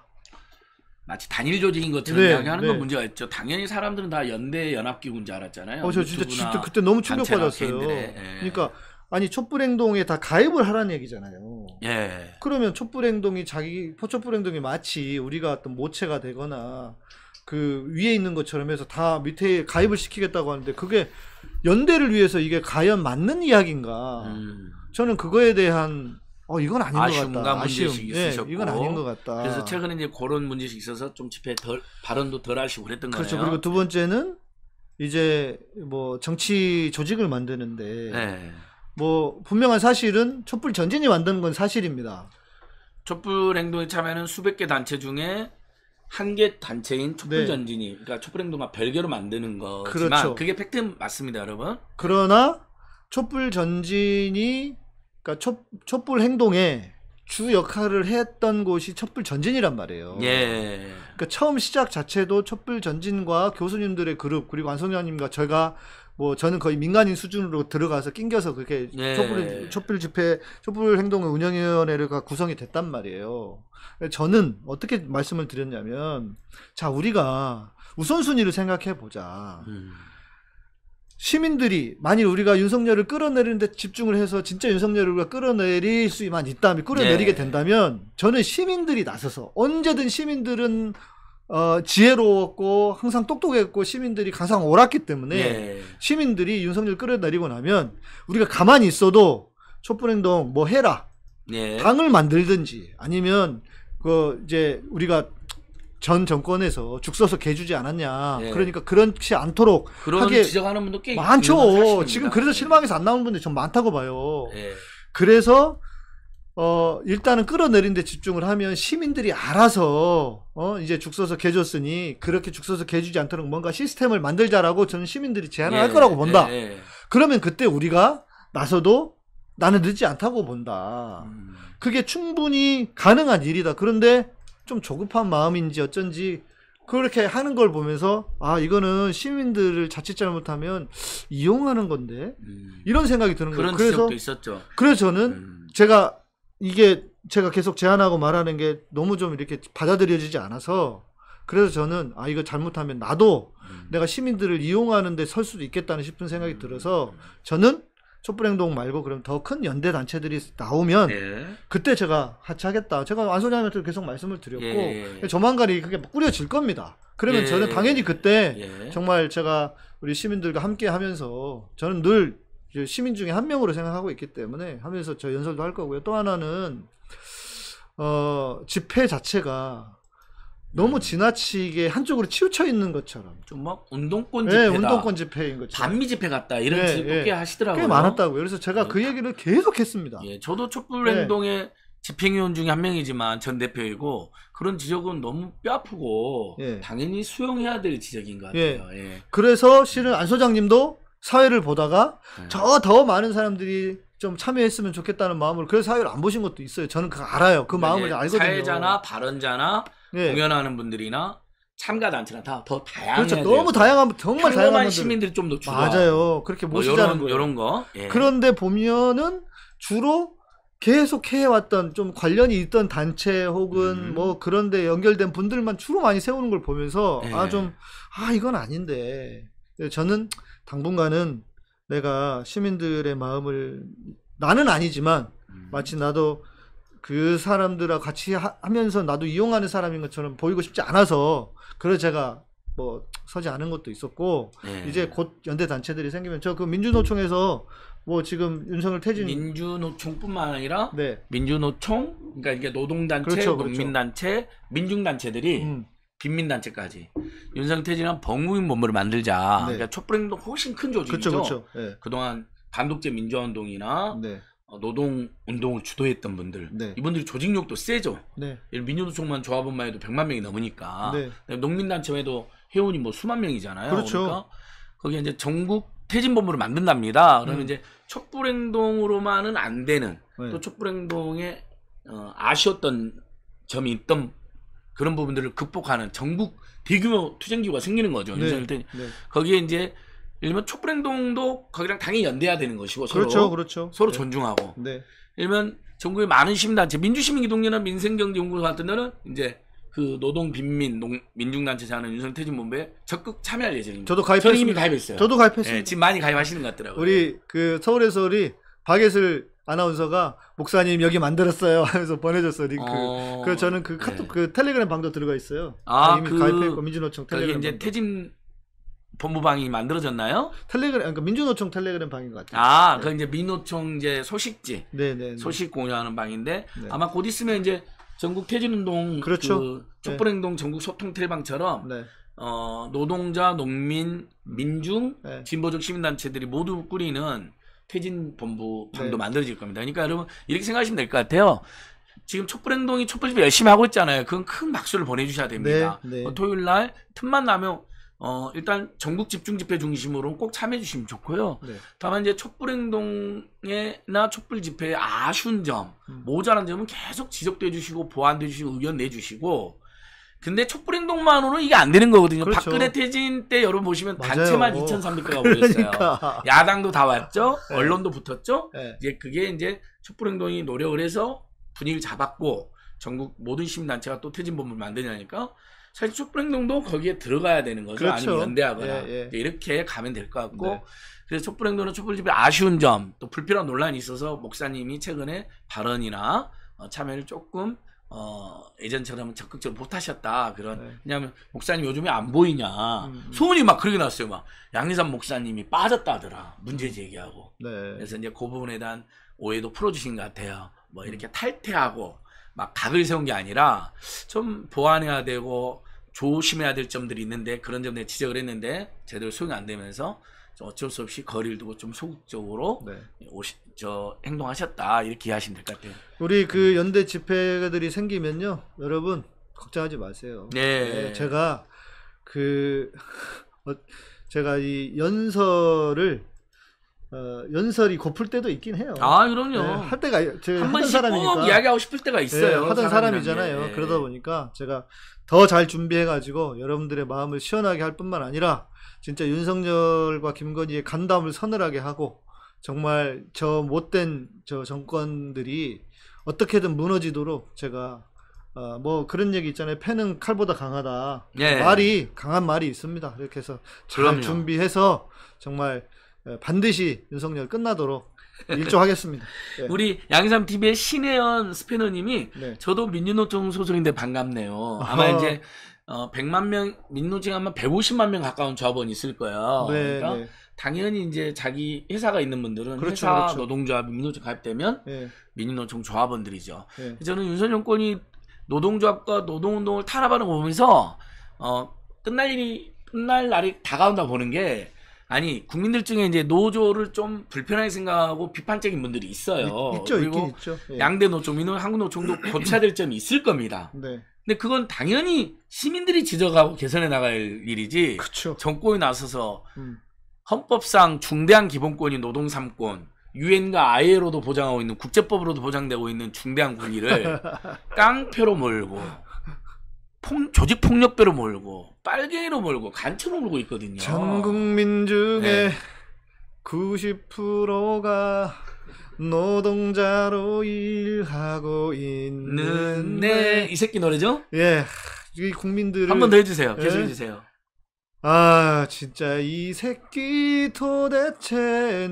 S7: 마치 단일 조직인 것처럼
S6: 네,
S7: 이야기하는
S6: 네.
S7: 건 문제가 있죠. 당연히 사람들은 다 연대 연합기구인 줄 알았잖아요.
S6: 어, 저 진짜,
S7: 유튜브나
S6: 진짜 그때 너무
S7: 단체나
S6: 충격받았어요.
S7: 개인들의, 예.
S6: 그러니까 아니 촛불행동에 다 가입을 하라는 얘기잖아요.
S7: 예.
S6: 그러면 촛불행동이 자기 포촛불행동이 마치 우리가 어떤 모체가 되거나 그 위에 있는 것처럼 해서 다 밑에 가입을 시키겠다고 하는데 그게 연대를 위해서 이게 과연 맞는 이야기인가?
S7: 음.
S6: 저는 그거에 대한 어 이건 아닌 것
S7: 아쉬움과
S6: 같다.
S7: 문제의식이
S6: 예,
S7: 있으셨고
S6: 이건 아닌 것 같다.
S7: 그래서 최근에 이제 그런 문제식 있어서 좀 집회 덜 발언도 덜 하시고 그랬던
S6: 그렇죠.
S7: 거네요.
S6: 그리고 두 번째는 이제 뭐 정치 조직을 만드는데
S7: 네.
S6: 뭐 분명한 사실은 촛불 전진이 만드는 건 사실입니다.
S7: 촛불 행동에 참여하는 수백 개 단체 중에 한 개 단체인 촛불
S6: 네.
S7: 전진이 그러니까 촛불 행동과 별개로 만드는 거지만
S6: 그렇죠.
S7: 그게 팩트 맞습니다, 여러분.
S6: 그러나 촛불 전진이 그러니까 촛, 촛불 행동에 주 역할을 했던 곳이 촛불 전진이란 말이에요.
S7: 예.
S6: 그러니까 처음 시작 자체도 촛불 전진과 교수님들의 그룹 그리고 안성현님과 제가 뭐 저는 거의 민간인 수준으로 들어가서 낑겨서 그렇게
S7: 예.
S6: 촛불 촛불 집회 촛불 행동의 운영위원회가 구성이 됐단 말이에요. 저는 어떻게 말씀을 드렸냐면 자 우리가 우선순위를 생각해 보자.
S7: 음.
S6: 시민들이 만일 우리가 윤석열을 끌어내리는데 집중을 해서 진짜 윤석열을 우리가 끌어내릴 수만 있다면 끌어내리게
S7: 네.
S6: 된다면 저는 시민들이 나서서 언제든 시민들은 어, 지혜로웠고 항상 똑똑했고 시민들이 가장 옳았기 때문에
S7: 예.
S6: 시민들이 윤석열 끌어내리고 나면 우리가 가만히 있어도 촛불행동 뭐 해라
S7: 예.
S6: 당을 만들든지 아니면 그 이제 우리가 전 정권에서 죽 써서 개주지 않았냐.
S7: 예.
S6: 그러니까 그렇지 않도록
S7: 그런
S6: 하게
S7: 지적하는 분도 꽤
S6: 많죠.
S7: 있는 사실입니다.
S6: 지금 그래서
S7: 예.
S6: 실망해서 안 나오는 분들이 좀 많다고 봐요.
S7: 예.
S6: 그래서 어 일단은 끌어내린 데 집중을 하면 시민들이 알아서 어 이제 죽 써서 개줬으니 그렇게 죽 써서 개주지 않도록 뭔가 시스템을 만들자라고 저는 시민들이 제안을
S7: 예.
S6: 할 거라고 본다.
S7: 예. 예.
S6: 그러면 그때 우리가 나서도 나는 늦지 않다고 본다.
S7: 음.
S6: 그게 충분히 가능한 일이다. 그런데 좀 조급한 마음인지 어쩐지 그렇게 하는 걸 보면서 아 이거는 시민들을 자칫 잘못하면 이용하는 건데
S7: 음.
S6: 이런 생각이 드는 거예요.
S7: 그런
S6: 그래서
S7: 지적도 있었죠.
S6: 그래서 저는
S7: 음.
S6: 제가 이게 제가 계속 제안하고 말하는 게 너무 좀 이렇게 받아들여지지 않아서 그래서 저는 아 이거 잘못하면 나도
S7: 음.
S6: 내가 시민들을 이용하는 데 설 수도 있겠다는 싶은 생각이 들어서 저는 촛불행동 말고 그럼 더 큰 연대 단체들이 나오면
S7: 예.
S6: 그때 제가 하차하겠다. 제가 안 소장님한테 계속 말씀을 드렸고
S7: 예.
S6: 조만간에 그게 꾸려질 겁니다. 그러면
S7: 예.
S6: 저는 당연히 그때
S7: 예.
S6: 정말 제가 우리 시민들과 함께 하면서 저는 늘 시민 중에 한 명으로 생각하고 있기 때문에 하면서 저 연설도 할 거고요. 또 하나는 어, 집회 자체가 너무 지나치게 한쪽으로 치우쳐 있는 것처럼
S7: 좀 막 운동권
S6: 네,
S7: 집회다.
S6: 운동권 집회인 것처럼
S7: 반미 집회 같다 이런
S6: 네,
S7: 지적도
S6: 네.
S7: 꽤 하시더라고요.
S6: 꽤 많았다고요. 그래서 제가
S7: 네.
S6: 그 얘기를 계속 했습니다.
S7: 예, 저도 촛불
S6: 네.
S7: 행동의 집행위원 중에 한 명이지만 전 대표이고 그런 지적은 너무 뼈아프고
S6: 예.
S7: 당연히 수용해야 될 지적인 것
S6: 예.
S7: 같아요. 예.
S6: 그래서 실은 안 소장님도 사회를 보다가
S7: 네.
S6: 저 더 많은 사람들이 좀 참여했으면 좋겠다는 마음으로 그래서 사회를 안 보신 것도 있어요. 저는 그거 알아요. 그 마음을
S7: 예,
S6: 알거든요.
S7: 사회자나 발언자나
S6: 예.
S7: 공연하는 분들이나 참가 단체나 다 더 다양해야
S6: 그렇죠.
S7: 돼요.
S6: 너무 다양한 정말 다양한
S7: 평범한
S6: 분들
S7: 시민들이 좀 더 주로
S6: 맞아요. 그렇게
S7: 뭐
S6: 모시자는
S7: 요런,
S6: 거예요.
S7: 요런 거. 예.
S6: 그런데 보면은 주로 계속 해왔던 좀 관련이 있던 단체 혹은
S7: 음.
S6: 뭐 그런데 연결된 분들만 주로 많이 세우는 걸 보면서
S7: 예.
S6: 아 좀 아 이건 아닌데 저는 당분간은 내가 시민들의 마음을 나는 아니지만
S7: 음.
S6: 마치 나도 그 사람들하고 같이 하, 하면서 나도 이용하는 사람인 것처럼 보이고 싶지 않아서 그래서 제가 뭐 서지 않은 것도 있었고
S7: 네.
S6: 이제 곧 연대 단체들이 생기면 저 그 민주노총에서 뭐 지금 윤석열 퇴진
S7: 민주노총뿐만 아니라
S6: 네.
S7: 민주노총 그러니까 이게 노동단체,
S6: 그렇죠, 그렇죠.
S7: 농민단체, 민중단체들이
S6: 음.
S7: 빈민단체까지 윤석열 퇴진한 범국민 본부를 만들자.
S6: 네.
S7: 그러니까 촛불행동 훨씬 큰 조직이죠.
S6: 그렇죠, 그렇죠. 네.
S7: 그동안 반독재 민주화운동이나
S6: 네.
S7: 어, 노동운동을 주도했던 분들
S6: 네.
S7: 이분들이 조직력도 세죠.
S6: 네.
S7: 민주노총만 조합원만 해도 백만 명이 넘으니까
S6: 네.
S7: 농민단체 해도 회원이 뭐 수만 명이잖아요.
S6: 그렇죠.
S7: 그러니까 거기에 이제 전국 퇴진본부를 만든답니다. 그러면
S6: 음.
S7: 이제 촛불행동으로만은 안 되는
S6: 네.
S7: 또 촛불행동에 어, 아쉬웠던 점이 있던 그런 부분들을 극복하는 전국 대규모 투쟁기구가 생기는 거죠.
S6: 네.
S7: 윤석열 퇴진.
S6: 네.
S7: 거기에 이제 일면 촛불행동도 거기랑 당연히 연대해야 되는 것이고
S6: 그렇죠,
S7: 서로
S6: 그렇죠.
S7: 서로
S6: 네.
S7: 존중하고.
S6: 네.
S7: 일면 전국의 많은 시민단체, 민주시민기동연합 민생경제연구소 같은 데는 이제 그 노동 빈민 농, 민중단체 자는 윤석열 퇴진본부에 적극 참여할 예정입니다.
S6: 저도
S7: 저는
S6: 가입했습니다.
S7: 이미 가입했어요.
S6: 저도 가입했습니다.
S7: 예, 지금 많이 가입하시는 것 같더라고요.
S6: 우리 그 서울에서 우리 박예슬 아나운서가 목사님 여기 만들었어요 하면서 보내줬어 링크.
S7: 어,
S6: 그 저는 그 카톡
S7: 네.
S6: 그 텔레그램 방도 들어가 있어요.
S7: 아,
S6: 이미
S7: 그
S6: 가입했고 민주노총
S7: 거기
S6: 텔레그램
S7: 이제
S6: 방도.
S7: 퇴진 본부방이 만들어졌나요?
S6: 텔레그램 그러니까 민주노총 텔레그램 방인 것 같아요.
S7: 아,
S6: 네.
S7: 그 이제 민노총 이제 소식지,
S6: 네네.
S7: 소식 공유하는 방인데
S6: 네.
S7: 아마 곧 있으면 이제 전국 퇴진운동,
S6: 그렇죠.
S7: 그 촛불행동 전국 소통 텔방처럼
S6: 네.
S7: 어, 노동자, 농민, 민중,
S6: 네.
S7: 진보적 시민단체들이 모두 꾸리는 퇴진본부 방도
S6: 네.
S7: 만들어질 겁니다. 그러니까 여러분 이렇게 생각하시면 될 것 같아요. 지금 촛불행동이 촛불집회 열심히 하고 있잖아요. 그건 큰 박수를 보내주셔야 됩니다.
S6: 네, 네.
S7: 어, 토요일 날 틈만 나면 어, 일단 전국 집중집회 중심으로 꼭 참여해 주시면 좋고요.
S6: 네.
S7: 다만 이제 촛불행동에나 촛불집회의 아쉬운 점,
S6: 음.
S7: 모자란 점은 계속 지적도 해주시고 보완도 해주시고 의견 내주시고 근데 촛불행동만으로는 이게 안 되는 거거든요.
S6: 그렇죠.
S7: 박근혜 퇴진 때 여러분 보시면
S6: 맞아요.
S7: 단체만 이천삼백 개가 모였어요.
S6: 그러니까.
S7: 야당도 다 왔죠.
S6: 네.
S7: 언론도 붙었죠.
S6: 네.
S7: 이제 그게 이제 촛불행동이 노력을 해서 분위기를 잡았고 전국 모든 시민단체가 또 퇴진본부를 만드냐니까 사실 촛불행동도 거기에 들어가야 되는 거죠.
S6: 그렇죠.
S7: 아니면 연대하거나
S6: 예, 예.
S7: 이제 이렇게 가면 될 것 같고
S6: 네.
S7: 그래서 촛불행동은 촛불집회 아쉬운 점 또 불필요한 논란이 있어서 목사님이 최근에 발언이나 어, 참여를 조금 어, 예전처럼 적극적으로 못하셨다 그런
S6: 네.
S7: 왜냐하면 목사님 요즘에 안 보이냐
S6: 음, 음.
S7: 소문이 막 그렇게 났어요. 막 양희삼 목사님이 빠졌다더라 문제 제기하고
S6: 네.
S7: 그래서 이제 그 부분에 대한 오해도 풀어주신 것 같아요. 뭐 이렇게 탈퇴하고 막 각을 세운 게 아니라 좀 보완해야 되고 조심해야 될 점들이 있는데 그런 점에 지적을 했는데 제대로 수용이 안 되면서 어쩔 수 없이 거리를 두고 좀 소극적으로
S6: 네.
S7: 오시, 저 행동하셨다 이렇게 이해하시면 될 것 같아요.
S6: 우리 그 연대 집회들이 생기면요, 여러분 걱정하지 마세요.
S7: 네.
S6: 네, 제가 그 어, 제가 이 연설을 어, 연설이 고플 때도 있긴 해요.
S7: 아 그럼요.
S6: 네, 할 때가 제가
S7: 한
S6: 하던
S7: 번씩
S6: 사람이니까
S7: 꼭 이야기하고 싶을 때가 있어요.
S6: 네, 하던
S7: 사람이라는
S6: 사람이잖아요.
S7: 게.
S6: 그러다 보니까 제가 더 잘 준비해가지고 여러분들의 마음을 시원하게 할 뿐만 아니라 진짜 윤석열과 김건희의 간담을 서늘하게 하고 정말 저 못된 저 정권들이 어떻게든 무너지도록 제가 어, 뭐 그런 얘기 있잖아요. 패는 칼보다 강하다.
S7: 예.
S6: 말이 강한 말이 있습니다. 이렇게 해서 잘
S7: 그럼요.
S6: 준비해서 정말 반드시 윤석열 끝나도록 일조하겠습니다. 네.
S7: 우리 양희삼 티비의 신혜연 스패너님이
S6: 네.
S7: 저도 민주노총 소속인데 반갑네요. 아마
S6: 아하.
S7: 이제 어, 백만 명 민노총 아마 백오십만 명 가까운 조합원이 있을 거예요.
S6: 네,
S7: 그러니까
S6: 네.
S7: 당연히 이제 자기 회사가 있는 분들은
S6: 그렇죠,
S7: 회사
S6: 그렇죠.
S7: 노동조합 민노총 가입되면
S6: 네.
S7: 민노총 조합원들이죠.
S6: 네.
S7: 저는 윤석열 정권이 노동조합과 노동운동을 탄압하는 거 보면서 어, 끝날 일이 끝날 날이 다가온다 보는 게 아니 국민들 중에 이제 노조를 좀 불편하게 생각하고 비판적인 분들이 있어요.
S6: 있, 있죠,
S7: 그리고
S6: 있긴 있죠. 예.
S7: 양대 노총, 민노 한국 노총도 고쳐야 될 점이 있을 겁니다.
S6: 네.
S7: 근데 그건 당연히 시민들이 지적하고 개선해 나갈 일이지.
S6: 그렇죠.
S7: 정권이 나서서
S6: 음.
S7: 헌법상 중대한 기본권인 노동 삼 권, 유엔과 아이엘오도 보장하고 있는 국제법으로도 보장되고 있는 중대한 권리를 깡패로 몰고 폭, 조직 폭력배로 몰고 빨갱이로 몰고 간첩으로 몰고 있거든요.
S6: 전 국민 중에
S7: 네.
S6: 구십 퍼센트가 노동자로 일하고 있는
S7: 네, 이 새끼 노래죠?
S6: 예, 이 국민들을
S7: 한 번 더 해주세요. 계속
S6: 예.
S7: 해주세요.
S6: 아 진짜 이 새끼 도대체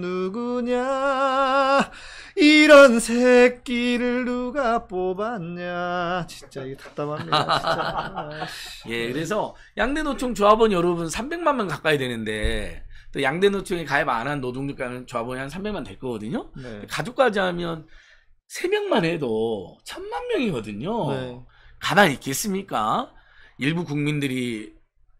S6: 누구냐 이런 새끼를 누가 뽑았냐 진짜 이게 답답합니다 진짜.
S7: 예, 그래서 양대노총 조합원 여러분 삼백만 명 가까이 되는데 또 양대노총에 가입 안 한 노동조합 조합원이 한 삼백만 될 거거든요.
S6: 네.
S7: 가족까지 하면 세 명만 해도 천만 명이거든요.
S6: 네.
S7: 가만히 있겠습니까? 일부 국민들이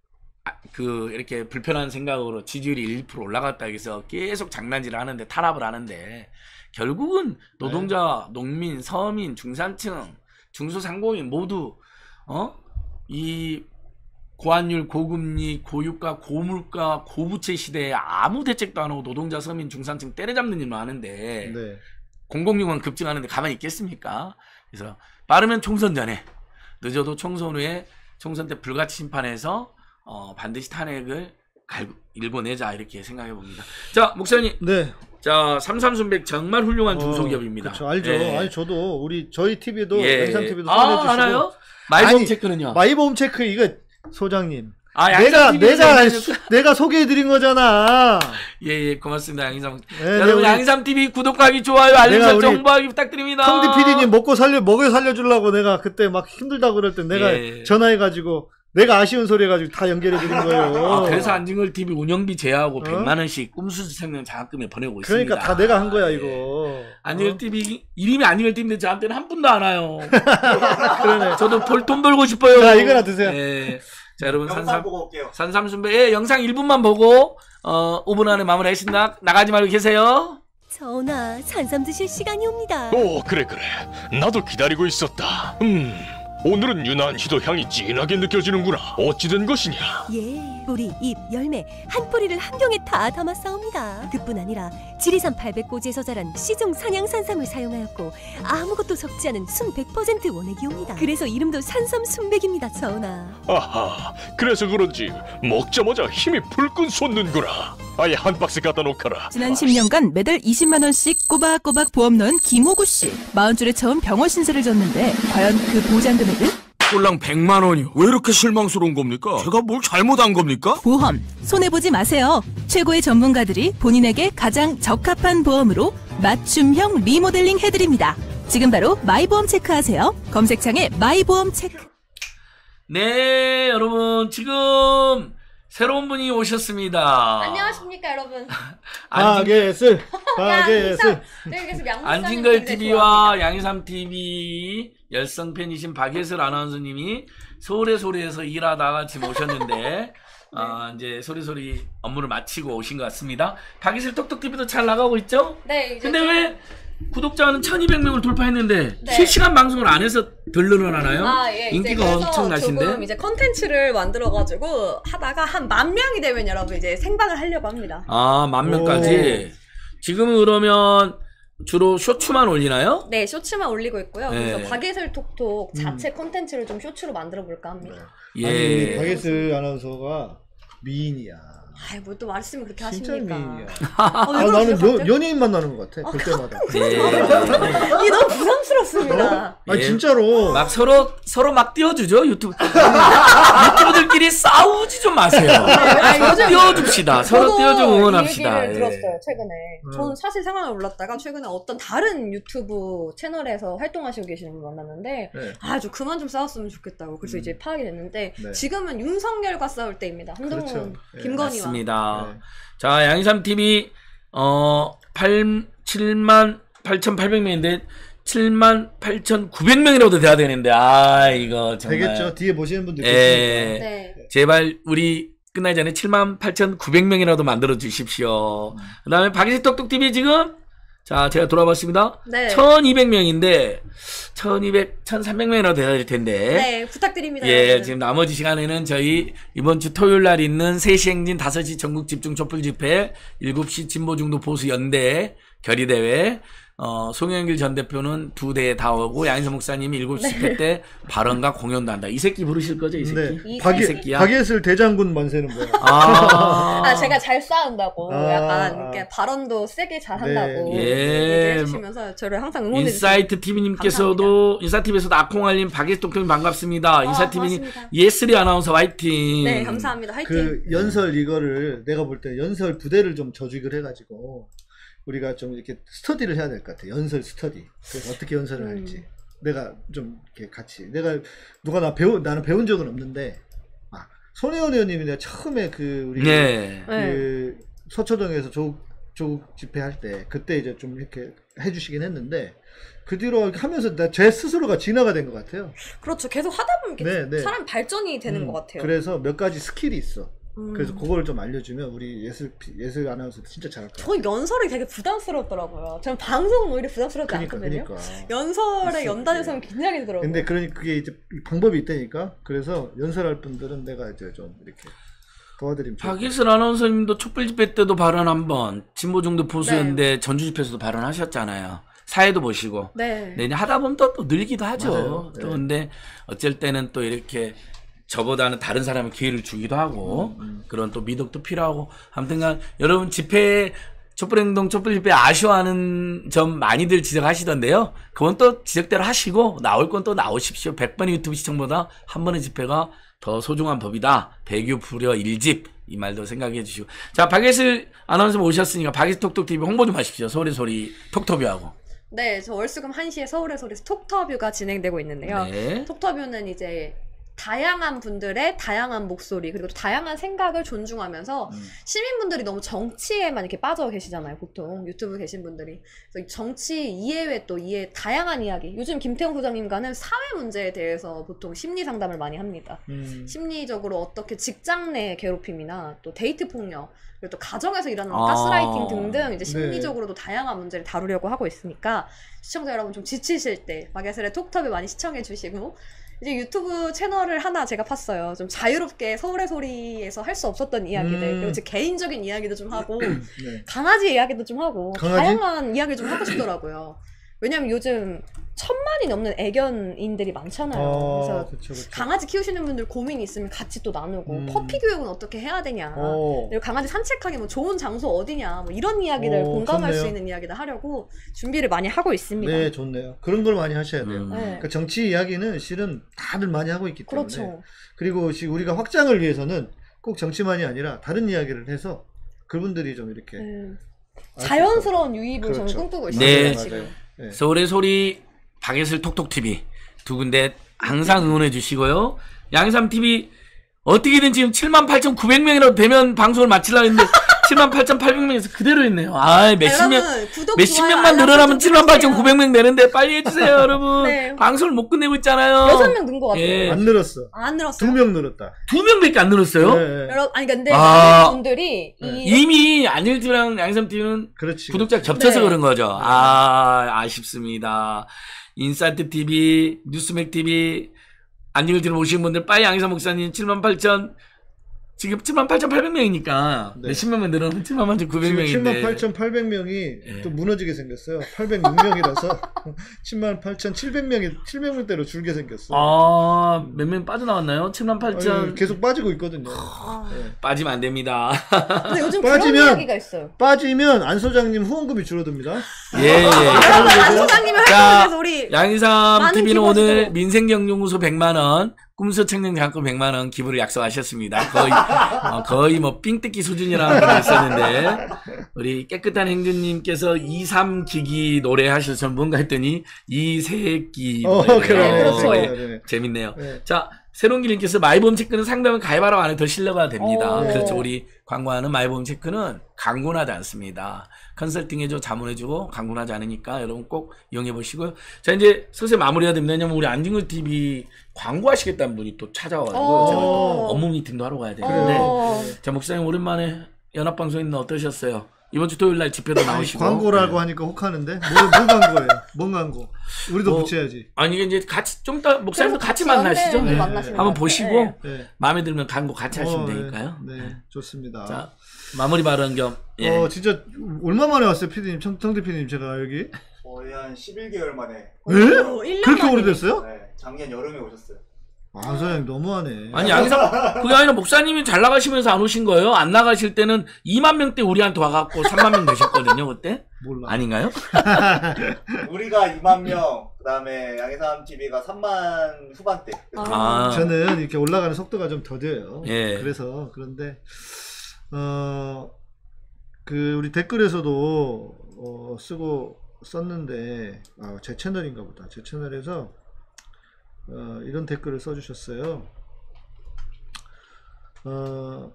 S7: 그 이렇게 불편한 생각으로 지지율이 일 퍼센트 올라갔다 해서 계속 장난질을 하는데 탄압을 하는데 결국은 노동자, 농민, 서민, 중산층, 중소상공인 모두 어? 이 고환율, 고금리, 고유가, 고물가, 고부채 시대에 아무 대책도 안 하고 노동자, 서민, 중산층 때려잡는 일만 하는데
S6: 네.
S7: 공공요금 급증하는데 가만히 있겠습니까? 그래서 빠르면 총선 전에 늦어도 총선 후에 총선 때 불가치 심판해서 어, 반드시 탄핵을 갈고 일궈내자 이렇게 생각해 봅니다. 자 목사님,
S6: 네.
S7: 자 삼삼순백 정말 훌륭한 중소기업입니다.
S6: 어, 그렇죠, 알죠.
S7: 예.
S6: 아니 저도 우리 저희 티비도
S7: 예.
S6: 양산 티비도
S7: 아,
S6: 소개해 주시고.
S7: 알아요? 마이보험
S6: 아니,
S7: 체크는요?
S6: 마이보험 체크 이거 소장님.
S7: 아,
S6: 내가
S7: 양산 티비에서
S6: 내가
S7: 해주셨-
S6: 수- 내가 소개해 드린 거잖아.
S7: 예, 예, 고맙습니다, 양희삼.
S6: 네,
S7: 여러분,
S6: 우리-
S7: 양희삼 티비 구독하기, 좋아요, 알림
S6: 내가
S7: 설정,
S6: 우리
S7: 홍보하기 부탁드립니다.
S6: 성디 피디님 먹고 살려 먹여 살려주려고 내가 그때 막 힘들다 그럴 때 내가
S7: 예.
S6: 전화해가지고 내가 아쉬운 소리 해가지고 다 연결해 드린 거예요.
S7: 아, 그래서 안진걸 티비 운영비 제하고
S6: 어?
S7: 백만 원씩 꿈수수 생명 장학금에 보내고 있습니다.
S6: 그러니까 다 내가 한 거야
S7: 예.
S6: 이거.
S7: 안진걸 티비 이름이 안진걸 티비인데 저한테는 한 푼도 안 와요.
S6: 그러네.
S7: 저도 볼 돈 벌고 싶어요.
S6: 자, 이거나 드세요.
S7: 예. 자, 여러분
S8: 영상
S7: 산삼
S8: 보고 올게요.
S7: 산삼순배 예, 영상 일 분만 보고 어 오 분 안에 마무리하겠습니다. 나가지 말고 계세요.
S1: 전하, 산삼 드실 시간이 옵니다.
S2: 오, 그래 그래. 나도 기다리고 있었다. 음, 오늘은 유난히도 향이 진하게 느껴지는구나. 어찌 된 것이냐?
S1: 예, 뿌리, 잎, 열매 한 뿌리를 한경에 다 담았사옵니다. 그뿐 아니라 지리산 팔백고지에서 자란 시중 산양산삼을 사용하였고 아무것도 섞지 않은 순 백 퍼센트 원액이옵니다. 그래서 이름도 산삼순백입니다, 전하.
S2: 아하, 그래서 그런지 먹자마자 힘이 불끈 솟는구나. 아예 한 박스 갖다 놓거라.
S3: 지난 십 년간 매달 이십만 원씩 꼬박꼬박 보험 넣은 김호구 씨. 마흔 줄에 처음 병원 신세를 졌는데 과연 그 보장 금액은?
S4: 꼴랑 백만 원이요. 왜 이렇게 실망스러운 겁니까? 제가 뭘 잘못한 겁니까?
S3: 보험 손해보지 마세요. 최고의 전문가들이 본인에게 가장 적합한 보험으로 맞춤형 리모델링 해드립니다. 지금 바로 마이보험 체크하세요. 검색창에 마이보험 체크.
S7: 네, 여러분 지금 새로운 분이 오셨습니다.
S10: 안녕하십니까 여러분.
S6: 가게슬 가게슬.
S10: 네, 그래서 양무사님
S7: 안진걸
S10: 굉장히
S7: 티비와
S10: 좋아합니다.
S7: 양희삼 티비 열성 팬이신 박예슬 아나운서님이 소래소래에서 일하다가 지금 오셨는데 아, 이제 소리소리 업무를 마치고 오신 것 같습니다. 박예슬 톡톡 티비도 잘 나가고 있죠?
S10: 네, 이제
S7: 근데 왜 구독자는 천이백 명을 돌파했는데
S10: 네.
S7: 실시간 방송을 안 해서 덜 늘어나나요?
S10: 아, 예, 이제
S7: 인기가
S10: 그래서
S7: 엄청나신데?
S10: 조금 이제 컨텐츠를 만들어가지고 하다가 한 만 명이 되면 여러분 이제 생방을 하려고 합니다.
S7: 아, 만 명까지. 지금은 그러면 주로 쇼츠만 올리나요?
S10: 네, 쇼츠만 올리고 있고요.
S7: 네.
S10: 그래서 박예슬 톡톡 자체 컨텐츠를 좀 쇼츠로 만들어 볼까 합니다.
S7: 예.
S6: 아니 박예슬 아나운서가 미인이야.
S10: 아이, 뭐 또 말씀을 그렇게
S6: 진짜
S10: 하십니까?
S6: 미인이야.
S10: 아, 왜
S6: 아, 나는
S10: 그러세요,
S6: 연, 연예인 만나는 것 같아. 볼 때마다.
S7: 예.
S10: 이 너무 부담스럽습니다.
S6: 아니
S7: 예.
S6: 진짜로.
S7: 막 서로 서로 막 띄워주죠 유튜브 유튜브들끼리 싸우지 좀 마세요.
S10: 아니, 요즘
S7: 띄워줍시다. 서로
S10: 저도
S7: 띄워주고
S10: 이
S7: 응원합시다.
S10: 얘기를
S7: 예.
S10: 들었어요 최근에.
S6: 음.
S10: 저는 사실 상황을 몰랐다가 최근에 어떤 다른 유튜브 채널에서 활동하시고 계시는 분 만났는데
S6: 네.
S10: 아주 그만 좀 싸웠으면 좋겠다고. 그래서
S6: 음.
S10: 이제 파악이 됐는데
S6: 네.
S10: 지금은 윤석열과 싸울 때입니다. 한동훈,
S6: 그렇죠. 예.
S10: 김건희와.
S7: 맞습니다.
S6: 네.
S7: 자 양희삼 티비 어 팔 칠만 팔천팔백 명인데 칠만 팔천구백 명이라도 돼야 되는데 아 이거 정말
S6: 되겠죠. 뒤에 보시는 분들
S7: 예.
S6: 계시니까.
S10: 네.
S7: 제발 우리 끝나기 전에 칠만 팔천구백 명이라도 만들어 주십시오. 그 다음에 박예슬 똑똑 티비 지금 자 제가 돌아봤습니다.
S10: 네.
S7: 천이백 명인데 천이백, 천삼백 명이라도 돼야 될 텐데
S10: 네, 부탁드립니다.
S7: 예,
S10: 여러분.
S7: 지금 나머지 시간에는 저희 이번 주 토요일 날 있는 세 시 행진 다섯 시 전국 집중 촛불 집회, 일곱 시 진보 중도 보수 연대 결의대회, 어, 송영길 전 대표는 두 대 다 오고 양희삼 목사님이 일곱 시 집회 때 발언과 공연도 한다. 이 새끼 부르실 거죠, 이 새끼?
S6: 네.
S7: 이
S6: 박예,
S7: 새끼야.
S6: 박예슬 대장군 만세는 뭐야?
S7: 아,
S10: 아, 제가 잘 싸운다고
S6: 아,
S10: 약간
S6: 아.
S10: 이렇게 발언도 세게 잘한다고
S7: 네.
S10: 얘기해 주시면서 저를 항상 응원해 주시고
S7: 인사이트 티비님께서도 인사티비에서도 아콩알림 박예슬 동표님 반갑습니다.
S10: 아,
S7: 인사티비님
S10: 고맙습니다.
S7: 예슬이 아나운서 화이팅.
S10: 네, 감사합니다. 화이팅.
S6: 그 연설 이거를 내가 볼 때 연설 부대를 좀 조직을 해가지고 우리가 좀 이렇게 스터디를 해야 될 것 같아. 연설 스터디. 그래서 어떻게 연설을
S10: 음.
S6: 할지. 내가 좀 이렇게 같이. 내가 누가 나 배우 나는 배운 적은 없는데. 아 손혜원 의원님이 내가 처음에 그 우리
S7: 네.
S6: 그 서초동에서 조국 조국 집회할 때 그때 이제 좀 이렇게 해주시긴 했는데 그 뒤로 하면서 나 제 스스로가 진화가 된 것 같아요.
S10: 그렇죠. 계속 하다 보면 이렇게
S6: 네, 네.
S10: 사람 발전이 되는
S6: 음,
S10: 것 같아요.
S6: 그래서 몇 가지 스킬이 있어.
S10: 음.
S6: 그래서 그걸 좀 알려주면 우리 예술 예술 아나운서 진짜 잘할 거야.
S10: 저는 연설이 되게 부담스럽더라고요. 저는 방송은 오히려 부담스럽지
S6: 그러니까,
S10: 않거든요.
S6: 그러니까.
S10: 연설에
S6: 있어,
S10: 연단에서는 긴장이 되더라고요.
S6: 근데 그러니 그게 이제 방법이 있다니까. 그래서 연설할 분들은 내가 이제 좀 이렇게 도와드리면 좋을
S7: 박예슬 아나운서님도 촛불 집회 때도 발언 한번, 진보정도 보수연대 전주 집회에서도 발언하셨잖아요. 사회도 보시고.
S10: 네.
S7: 네, 하다 보면 또, 또 늘기도 하죠.
S6: 맞아요.
S7: 또
S6: 네.
S7: 근데 어쩔 때는 또 이렇게 저보다는 다른 사람의 기회를 주기도 하고 그런 또 미덕도 필요하고 아무튼간 여러분 집회 촛불행동 촛불 집회 아쉬워하는 점 많이들 지적하시던데요. 그건 또 지적대로 하시고 나올 건 또 나오십시오. 백 번의 유튜브 시청보다 한 번의 집회가 더 소중한 법이다. 배교 불여 일집 이 말도 생각해 주시고. 자, 박예슬 아나운서 모셨으니까 박예슬 톡톡티비 홍보 좀 하십시오. 서울의 소리 톡톡이하고.
S10: 네, 저 월수금 한 시에 서울의 소리 톡터뷰가 진행되고 있는데요.
S7: 네.
S10: 톡터뷰는 이제 다양한 분들의 다양한 목소리 그리고 또 다양한 생각을 존중하면서
S6: 음.
S10: 시민분들이 너무 정치에만 이렇게 빠져 계시잖아요. 보통 유튜브 계신 분들이. 그래서 정치 이해외 또 이해 다양한 이야기. 요즘 김태형 소장님과는 사회 문제에 대해서 보통 심리 상담을 많이 합니다.
S6: 음.
S10: 심리적으로 어떻게 직장 내 괴롭힘이나 또 데이트 폭력 그리고 또 가정에서 일하는
S7: 아.
S10: 가스라이팅 등등 이제
S6: 네.
S10: 심리적으로도 다양한 문제를 다루려고 하고 있으니까 시청자 여러분 좀 지치실 때 박예슬의 톡터뷰 많이 시청해 주시고 이제 유튜브 채널을 하나 제가 팠어요. 좀 자유롭게 서울의 소리에서 할 수 없었던 이야기들
S6: 음.
S10: 그리고 제 개인적인 이야기도 좀 하고
S6: 네.
S10: 강아지 이야기도 좀 하고
S6: 강아지?
S10: 다양한 이야기 좀 하고 싶더라고요. 왜냐면 요즘 천만이 넘는 애견인들이 많잖아요.
S6: 어,
S10: 그래서
S6: 그쵸, 그쵸.
S10: 강아지 키우시는 분들 고민이 있으면 같이 또 나누고
S6: 음.
S10: 퍼피 교육은 어떻게 해야 되냐
S6: 어.
S10: 그리고 강아지 산책하기 뭐 좋은 장소 어디냐 뭐 이런 이야기를
S6: 어,
S10: 공감할
S6: 좋네요.
S10: 수 있는 이야기를 하려고 준비를 많이 하고 있습니다.
S6: 네, 좋네요. 그런 걸 많이 하셔야 돼요.
S7: 음.
S10: 네.
S6: 그러니까 정치 이야기는 실은 다들 많이 하고 있기 때문에.
S10: 그렇죠.
S6: 그리고 지금 우리가 확장을 위해서는 꼭 정치만이 아니라 다른 이야기를 해서 그분들이 좀 이렇게
S10: 네.
S6: 알수
S10: 자연스러운 유입을
S6: 그렇죠.
S10: 저는 꿈꾸고
S7: 네.
S10: 있어요. 지금.
S6: 맞아요. 네.
S7: 서울의 소리 박예슬 톡톡티비 두 군데 항상 응원해 주시고요. 양희삼 티비 어떻게든 지금 칠만 팔천구백 명이라도 되면 방송을 마치려고 했는데 칠만 팔천팔백 명에서 그대로 있네요. 아, 몇십 명,
S10: 여러분, 구독,
S7: 몇십
S10: 좋아요,
S7: 명만
S10: 알람
S7: 늘어나면
S10: 설정
S7: 칠만 팔천구백 명 되는데 빨리 해주세요, 여러분.
S10: 네.
S7: 방송을 못 끝내고 있잖아요.
S10: 여섯 명 는 것 같아요.
S7: 예.
S6: 안 늘었어.
S10: 안 늘었어요.
S6: 두 명 늘었다.
S7: 두 명밖에 안 늘었어요?
S6: 네.
S10: 여러분, 아니 근데
S7: 아.
S10: 많은 분들이
S6: 네.
S10: 이
S7: 이미 안일티비랑 양희삼 티비는
S6: 그렇지.
S7: 구독자 겹쳐서
S10: 네.
S7: 그런 거죠. 아, 아쉽습니다. 인사이트 티비, 뉴스맥 티비, 안일티비 보시는 분들 빨리 양희삼 목사님 칠만 팔천 지금 칠만 팔천팔백 명이니까
S6: 네.
S7: 몇십 명만 늘어나면 칠만 팔천구백
S6: 지금
S7: 명인데
S6: 칠만 팔천팔백 명이
S7: 예.
S6: 또 무너지게 생겼어요. 팔백육 명이라서 칠만 팔천칠백 명이 칠백 명대로 줄게 생겼어.
S7: 아, 몇 명 빠져나왔나요? 칠만 팔천
S6: 아니, 계속 빠지고 있거든요.
S10: 아,
S6: 네.
S7: 빠지면 안 됩니다.
S10: 근데 요즘
S6: 빠지면-
S10: 그런 이야기가 있어요.
S6: 빠지면 안 소장님 후원금이 줄어듭니다.
S7: 예, 예.
S10: 여러분 안 소장님의
S7: 자,
S10: 활동을 위해서 우리
S7: 양희삼
S10: 많은
S7: 티비는
S10: 기부하시도록.
S7: 오늘 민생경연구소 백만 원, 꿈소 청년 장학금 백만 원 기부를 약속하셨습니다. 거의, 어, 거의 뭐 삥뜯기 수준이라는 걸 했었는데, 우리 깨끗한 행주님께서 이삼 기기 노래하셔서 뭔가 했더니, 이 새끼.
S6: 어,
S7: 노래네요.
S6: 그래요.
S10: 네, 그렇죠.
S7: 예,
S6: 네, 네.
S7: 재밌네요.
S6: 네.
S7: 자, 새로운길님께서 마이보험 체크는 상담을 가입하라고 안 해 더 신뢰가 됩니다.
S10: 오.
S7: 그렇죠. 우리 광고하는 마이보험 체크는 광고하지 않습니다. 컨설팅해줘, 자문해주고 광고하지 않으니까 여러분 꼭 이용해보시고요. 자, 이제 슬슬 마무리해야 됩니다. 왜냐면 우리 안진걸 티비 광고하시겠다는 분이 또 찾아와가지고
S10: 오.
S7: 제가 또 업무 미팅도 하러 가야 되는데.
S10: 어.
S7: 자, 목사님 오랜만에 연합방송인데 어떠셨어요? 이번 주 토요일 날 집회도
S6: 아니,
S7: 나오시고.
S6: 광고라고
S7: 네.
S6: 하니까 혹하는데 뭐, 뭔 광고예요? 뭔 광고? 우리도
S7: 뭐,
S6: 붙여야지.
S7: 아니 이게 이제 같이 좀 이따 목사님도 같이
S10: 그럼
S7: 만나시죠.
S10: 연대도
S6: 네.
S10: 만나시는
S7: 한번
S10: 것
S7: 보시고
S10: 같아요.
S6: 네.
S7: 마음에 들면 광고 같이 하시면
S6: 어, 네.
S7: 되니까요.
S6: 네, 좋습니다.
S7: 자, 마무리 발언 겸. 예.
S6: 어, 진짜 얼마 만에 왔어요, 피디님, 청, 청대 피디님 제가 여기.
S8: 어, 거의 한 십일 개월 만에.
S6: 에?
S10: 오, 일 년
S6: 그렇게
S10: 만이네.
S6: 오래됐어요?
S8: 네, 작년 여름에 오셨어요.
S6: 아, 소장님 너무하네.
S7: 아니 양희삼 그게 아니라 목사님이 잘 나가시면서 안 오신 거예요? 안 나가실 때는 이만 명대 우리한테 와갖고 삼만 명 되셨거든요 그때?
S6: 몰라.
S7: 아닌가요?
S8: 우리가 이만 명, 그다음에 양희삼 티비가 삼만 후반대.
S7: 아.
S6: 저는 이렇게 올라가는 속도가 좀 더뎌요.
S7: 예.
S6: 그래서 그런데 어 그 우리 댓글에서도 어 쓰고 썼는데 아, 제 채널인가 보다. 제 채널에서 어 이런 댓글을 써주셨어요. 어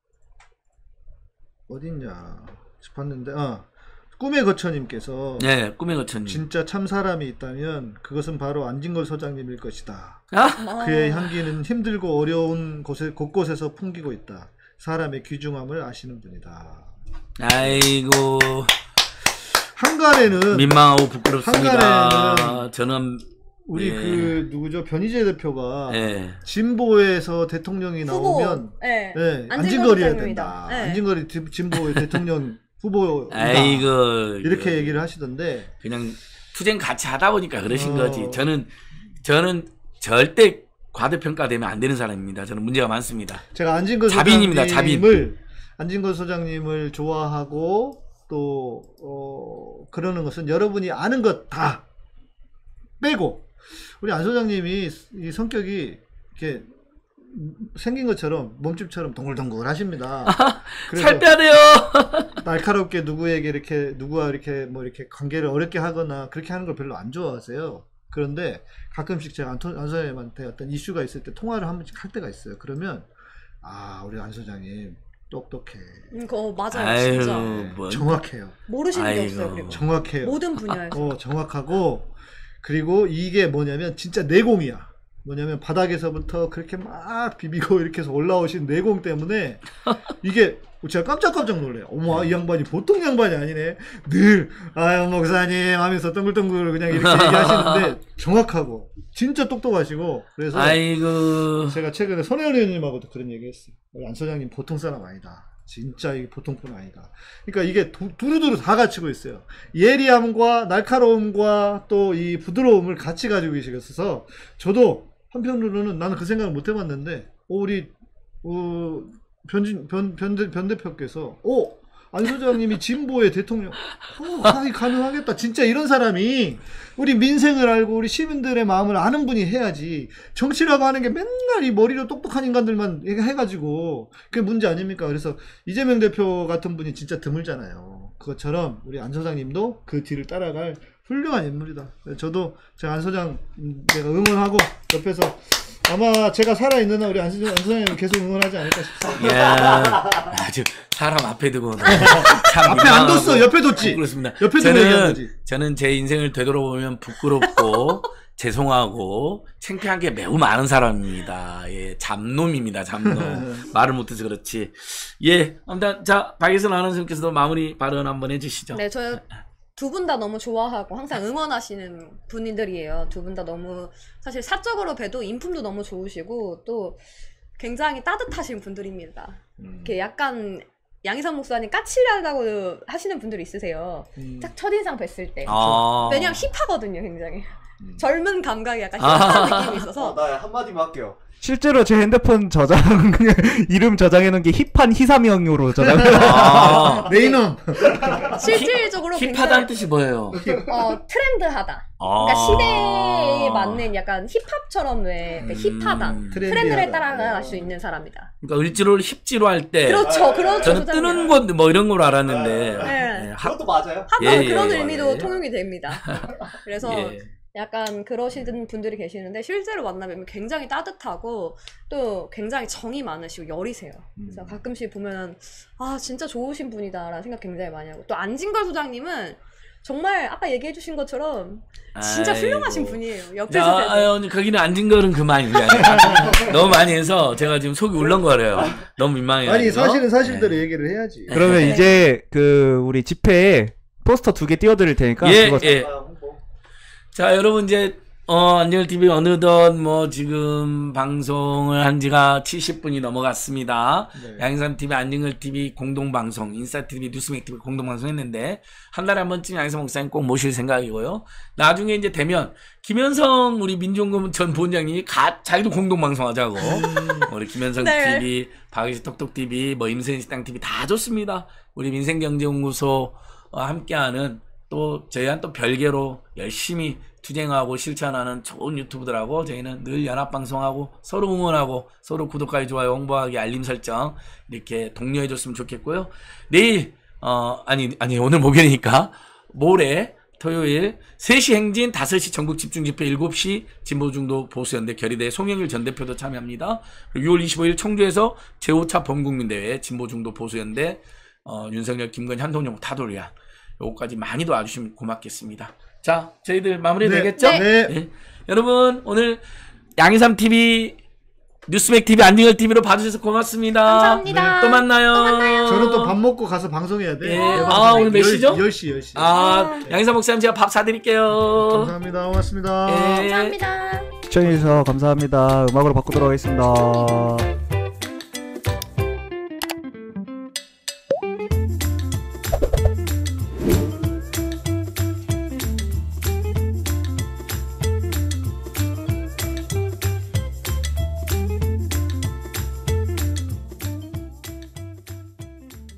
S6: 어딨냐 봤는데 아 꿈의 거처님께서
S7: 네, 꿈의 거처님.
S6: 진짜 참 사람이 있다면 그것은 바로 안진걸 소장님일 것이다.
S7: 아?
S6: 그의 향기는 힘들고 어려운 곳에 곳곳에서 풍기고 있다. 사람의 귀중함을 아시는 분이다.
S7: 아이고.
S6: 한간에는
S7: 민망하고 부끄럽습니다.
S6: 한간에는
S7: 저는
S6: 우리
S7: 예.
S6: 그 누구죠 변희재 대표가
S7: 예.
S6: 진보에서 대통령이
S10: 후보.
S6: 나오면
S10: 네.
S6: 네,
S10: 안진걸
S6: 안진걸이어야
S10: 대통령입니다.
S6: 된다.
S10: 네.
S6: 안진걸이 디- 진보의 대통령 후보다.
S7: 아이고.
S6: 이렇게 얘기를 하시던데
S7: 그냥 투쟁 같이 하다 보니까 그러신
S6: 어.
S7: 거지. 저는 저는 절대 과대평가되면 안 되는 사람입니다. 저는 문제가 많습니다.
S6: 제가 안진걸
S7: 자빈입니다,
S6: 소장님을 안진걸 소장님을 좋아하고 또 어, 그러는 것은 여러분이 아는 것 다 빼고 우리 안 소장님이 이 성격이 이렇게 생긴 것처럼 몸집처럼 동글동글 하십니다.
S7: 살 빼야 돼요.
S6: 날카롭게 누구에게 이렇게 누구와 이렇게 뭐 이렇게 관계를 어렵게 하거나 그렇게 하는 걸 별로 안 좋아하세요. 그런데 가끔씩 제가 안, 안 소장님한테 어떤 이슈가 있을 때 통화를 한 번씩 할 때가 있어요. 그러면 아 우리 안 소장님 똑똑해.
S10: 음, 그거 맞아요,
S7: 아유,
S10: 진짜.
S7: 뭐.
S6: 정확해요.
S10: 모르시는 게
S7: 아이고.
S10: 없어요, 그리고.
S6: 정확해요.
S10: 모든 분야에서.
S6: 어, 정확하고 그리고 이게 뭐냐면 진짜 내공이야. 뭐냐면 바닥에서부터 그렇게 막 비비고 이렇게 해서 올라오신 내공 때문에 이게 제가 깜짝깜짝 놀래요. 어머, 이 양반이 보통 양반이 아니네. 늘 아유 목사님 하면서 덩글덩글 그냥 이렇게 얘기하시는데 정확하고 진짜 똑똑하시고 그래서
S7: 아이고.
S6: 제가 최근에 손혜원 의원님하고도 그런 얘기했어요. 안 소장님 보통 사람 아니다. 진짜 이게 보통 분 아니다. 그러니까 이게 두, 두루두루 다 갖추고 있어요. 예리함과 날카로움과 또 이 부드러움을 같이 가지고 계시겠어서 저도 한편으로는 나는 그 생각을 못 해봤는데 어, 우리 어, 변진 변, 변, 변 대표께서 어, 안 소장님이 진보의 대통령 어, 아, 가능하겠다. 진짜 이런 사람이 우리 민생을 알고 우리 시민들의 마음을 아는 분이 해야지 정치라고 하는 게 맨날 이 머리로 똑똑한 인간들만 해가지고 그게 문제 아닙니까? 그래서 이재명 대표 같은 분이 진짜 드물잖아요. 그것처럼 우리 안 소장님도 그 뒤를 따라갈 훌륭한 인물이다. 저도 제가 안 소장 내가 응원하고 옆에서 아마 제가 살아있는 한 우리 안 소장님 계속 응원하지 않을까 싶습니다.
S7: 야, 아주 사람 앞에 두고 참
S6: 앞에 안 뒀어. 옆에 뒀지.
S7: 그렇습니다.
S6: 옆에 두고 얘기한
S7: 저는
S6: 거지.
S7: 저는 제 인생을 되돌아보면 부끄럽고 죄송하고 창피한 게 매우 많은 사람입니다. 예, 잡놈입니다. 잡놈. 말을 못해서 그렇지. 예, 아무튼 자 박예선 아나운서께서도 마무리 발언 한번 해주시죠.
S10: 네, 저 두 분 다 너무 좋아하고 항상 응원하시는 분들이에요. 두 분 다 너무 사실 사적으로 봬도 인품도 너무 좋으시고 또 굉장히 따뜻하신 분들입니다.
S6: 음.
S10: 이렇게 약간 양희삼 목사님 까칠하다고 하시는 분들이 있으세요.
S6: 음.
S10: 딱 첫인상 뵀을 때.
S7: 아.
S10: 왜냐면 힙하거든요, 굉장히.
S6: 음.
S10: 젊은 감각이 약간
S7: 아.
S10: 힙한 느낌이 있어서.
S8: 어, 나 한마디만 할게요.
S9: 실제로 제 핸드폰 저장 이름 저장해놓은 게 힙한 희삼형으로 저장을.
S7: 아.
S6: 네 이놈.
S10: 실질적으로
S7: 힙하다는 뜻이 뭐예요?
S10: 어, 트렌드하다.
S7: 아.
S10: 그러니까 시대에 맞는 약간 힙합처럼 왜 그 힙하다.
S7: 음.
S10: 트렌드를 따라갈 수 있는 사람이다.
S7: 그러니까 을지로를 힙지로 할 때
S10: 그렇죠, 그렇죠.
S7: 저는
S10: 소장님.
S7: 뜨는 건데 뭐 이런 걸로 알았는데
S10: 네.
S7: 예, 하-
S8: 그것도 맞아요.
S10: 하도
S7: 예,
S10: 그런
S7: 예,
S10: 의미도
S7: 예.
S10: 통용이 됩니다. 그래서
S7: 예.
S10: 약간 그러시는 분들이 계시는데 실제로 만나면 굉장히 따뜻하고 또 굉장히 정이 많으시고 여리세요. 그래서 가끔씩 보면 아 진짜 좋으신 분이다라는 생각 굉장히 많이 하고 또 안진걸 소장님은 정말 아까 얘기해주신 것처럼 진짜
S7: 아이고.
S10: 훌륭하신 분이에요.
S7: 자,
S10: 옆에서 뵈도.
S7: 아유, 거기는 앉은 거는 그만입니다. 너무 많이 해서 제가 지금 속이 울렁거려요. 너무 민망해요.
S6: 아니 사실은 사실대로 얘기를 해야지.
S9: 그러면
S10: 네.
S9: 이제 그 우리 집회에 포스터 두 개 띄워드릴 테니까
S7: 예,
S9: 그거
S7: 예.
S8: 아, 홍보.
S7: 자, 여러분 이제 어, 안젤티비 어느덧 뭐 지금 방송을 한 지가 칠십 분이 넘어갔습니다.
S6: 네.
S7: 양희삼티비, 안젤티비 공동방송, 인싸티비, 뉴스맥티비 공동방송 했는데 한 달에 한 번쯤 양희삼 목사님 꼭 모실 생각이고요. 나중에 이제 되면 김현성 우리 민중고문 전 본장님이 가, 자기도 공동방송 하자고. 우리 김현성
S10: 네.
S7: 티비, 박의식 톡톡티비, 뭐 임센식당티비 다 좋습니다. 우리 민생경제연구소 함께하는 또 저희한 또 별개로 열심히 투쟁하고 실천하는 좋은 유튜브들하고 저희는 늘 연합방송하고 서로 응원하고 서로 구독하기, 좋아요, 홍보하기, 알림 설정 이렇게 독려해줬으면 좋겠고요. 내일 어 아니 아니 오늘 목요일이니까 모레 토요일 세 시 행진, 다섯 시 전국 집중집회, 일곱 시 진보중도 보수연대 결의대 송영일 전 대표도 참여합니다. 그리고 유월 이십오일 청주에서 제오 차 범국민대회 진보중도 보수연대 어, 윤석열, 김건희, 한동영 타돌이야. 요거까지 많이 도와주시면 고맙겠습니다. 자, 저희들 마무리
S6: 네.
S7: 되겠죠?
S6: 네.
S7: 네. 여러분 오늘 양희삼티비, 뉴스맥티비, 안진걸티비로 봐주셔서 고맙습니다.
S10: 감사합니다.
S7: 또 만나요.
S10: 또 만나요.
S6: 저는 또 밥 먹고 가서 방송해야 돼.
S7: 예.
S6: 네,
S7: 아, 오늘 몇 시죠?
S6: 열 시, 열 시.
S7: 아, 양희삼 목사님 제가 밥 사드릴게요.
S6: 감사합니다. 고맙습니다.
S7: 예.
S10: 감사합니다.
S9: 시청해주셔서 감사합니다. 음악으로 바꾸도록 하겠습니다.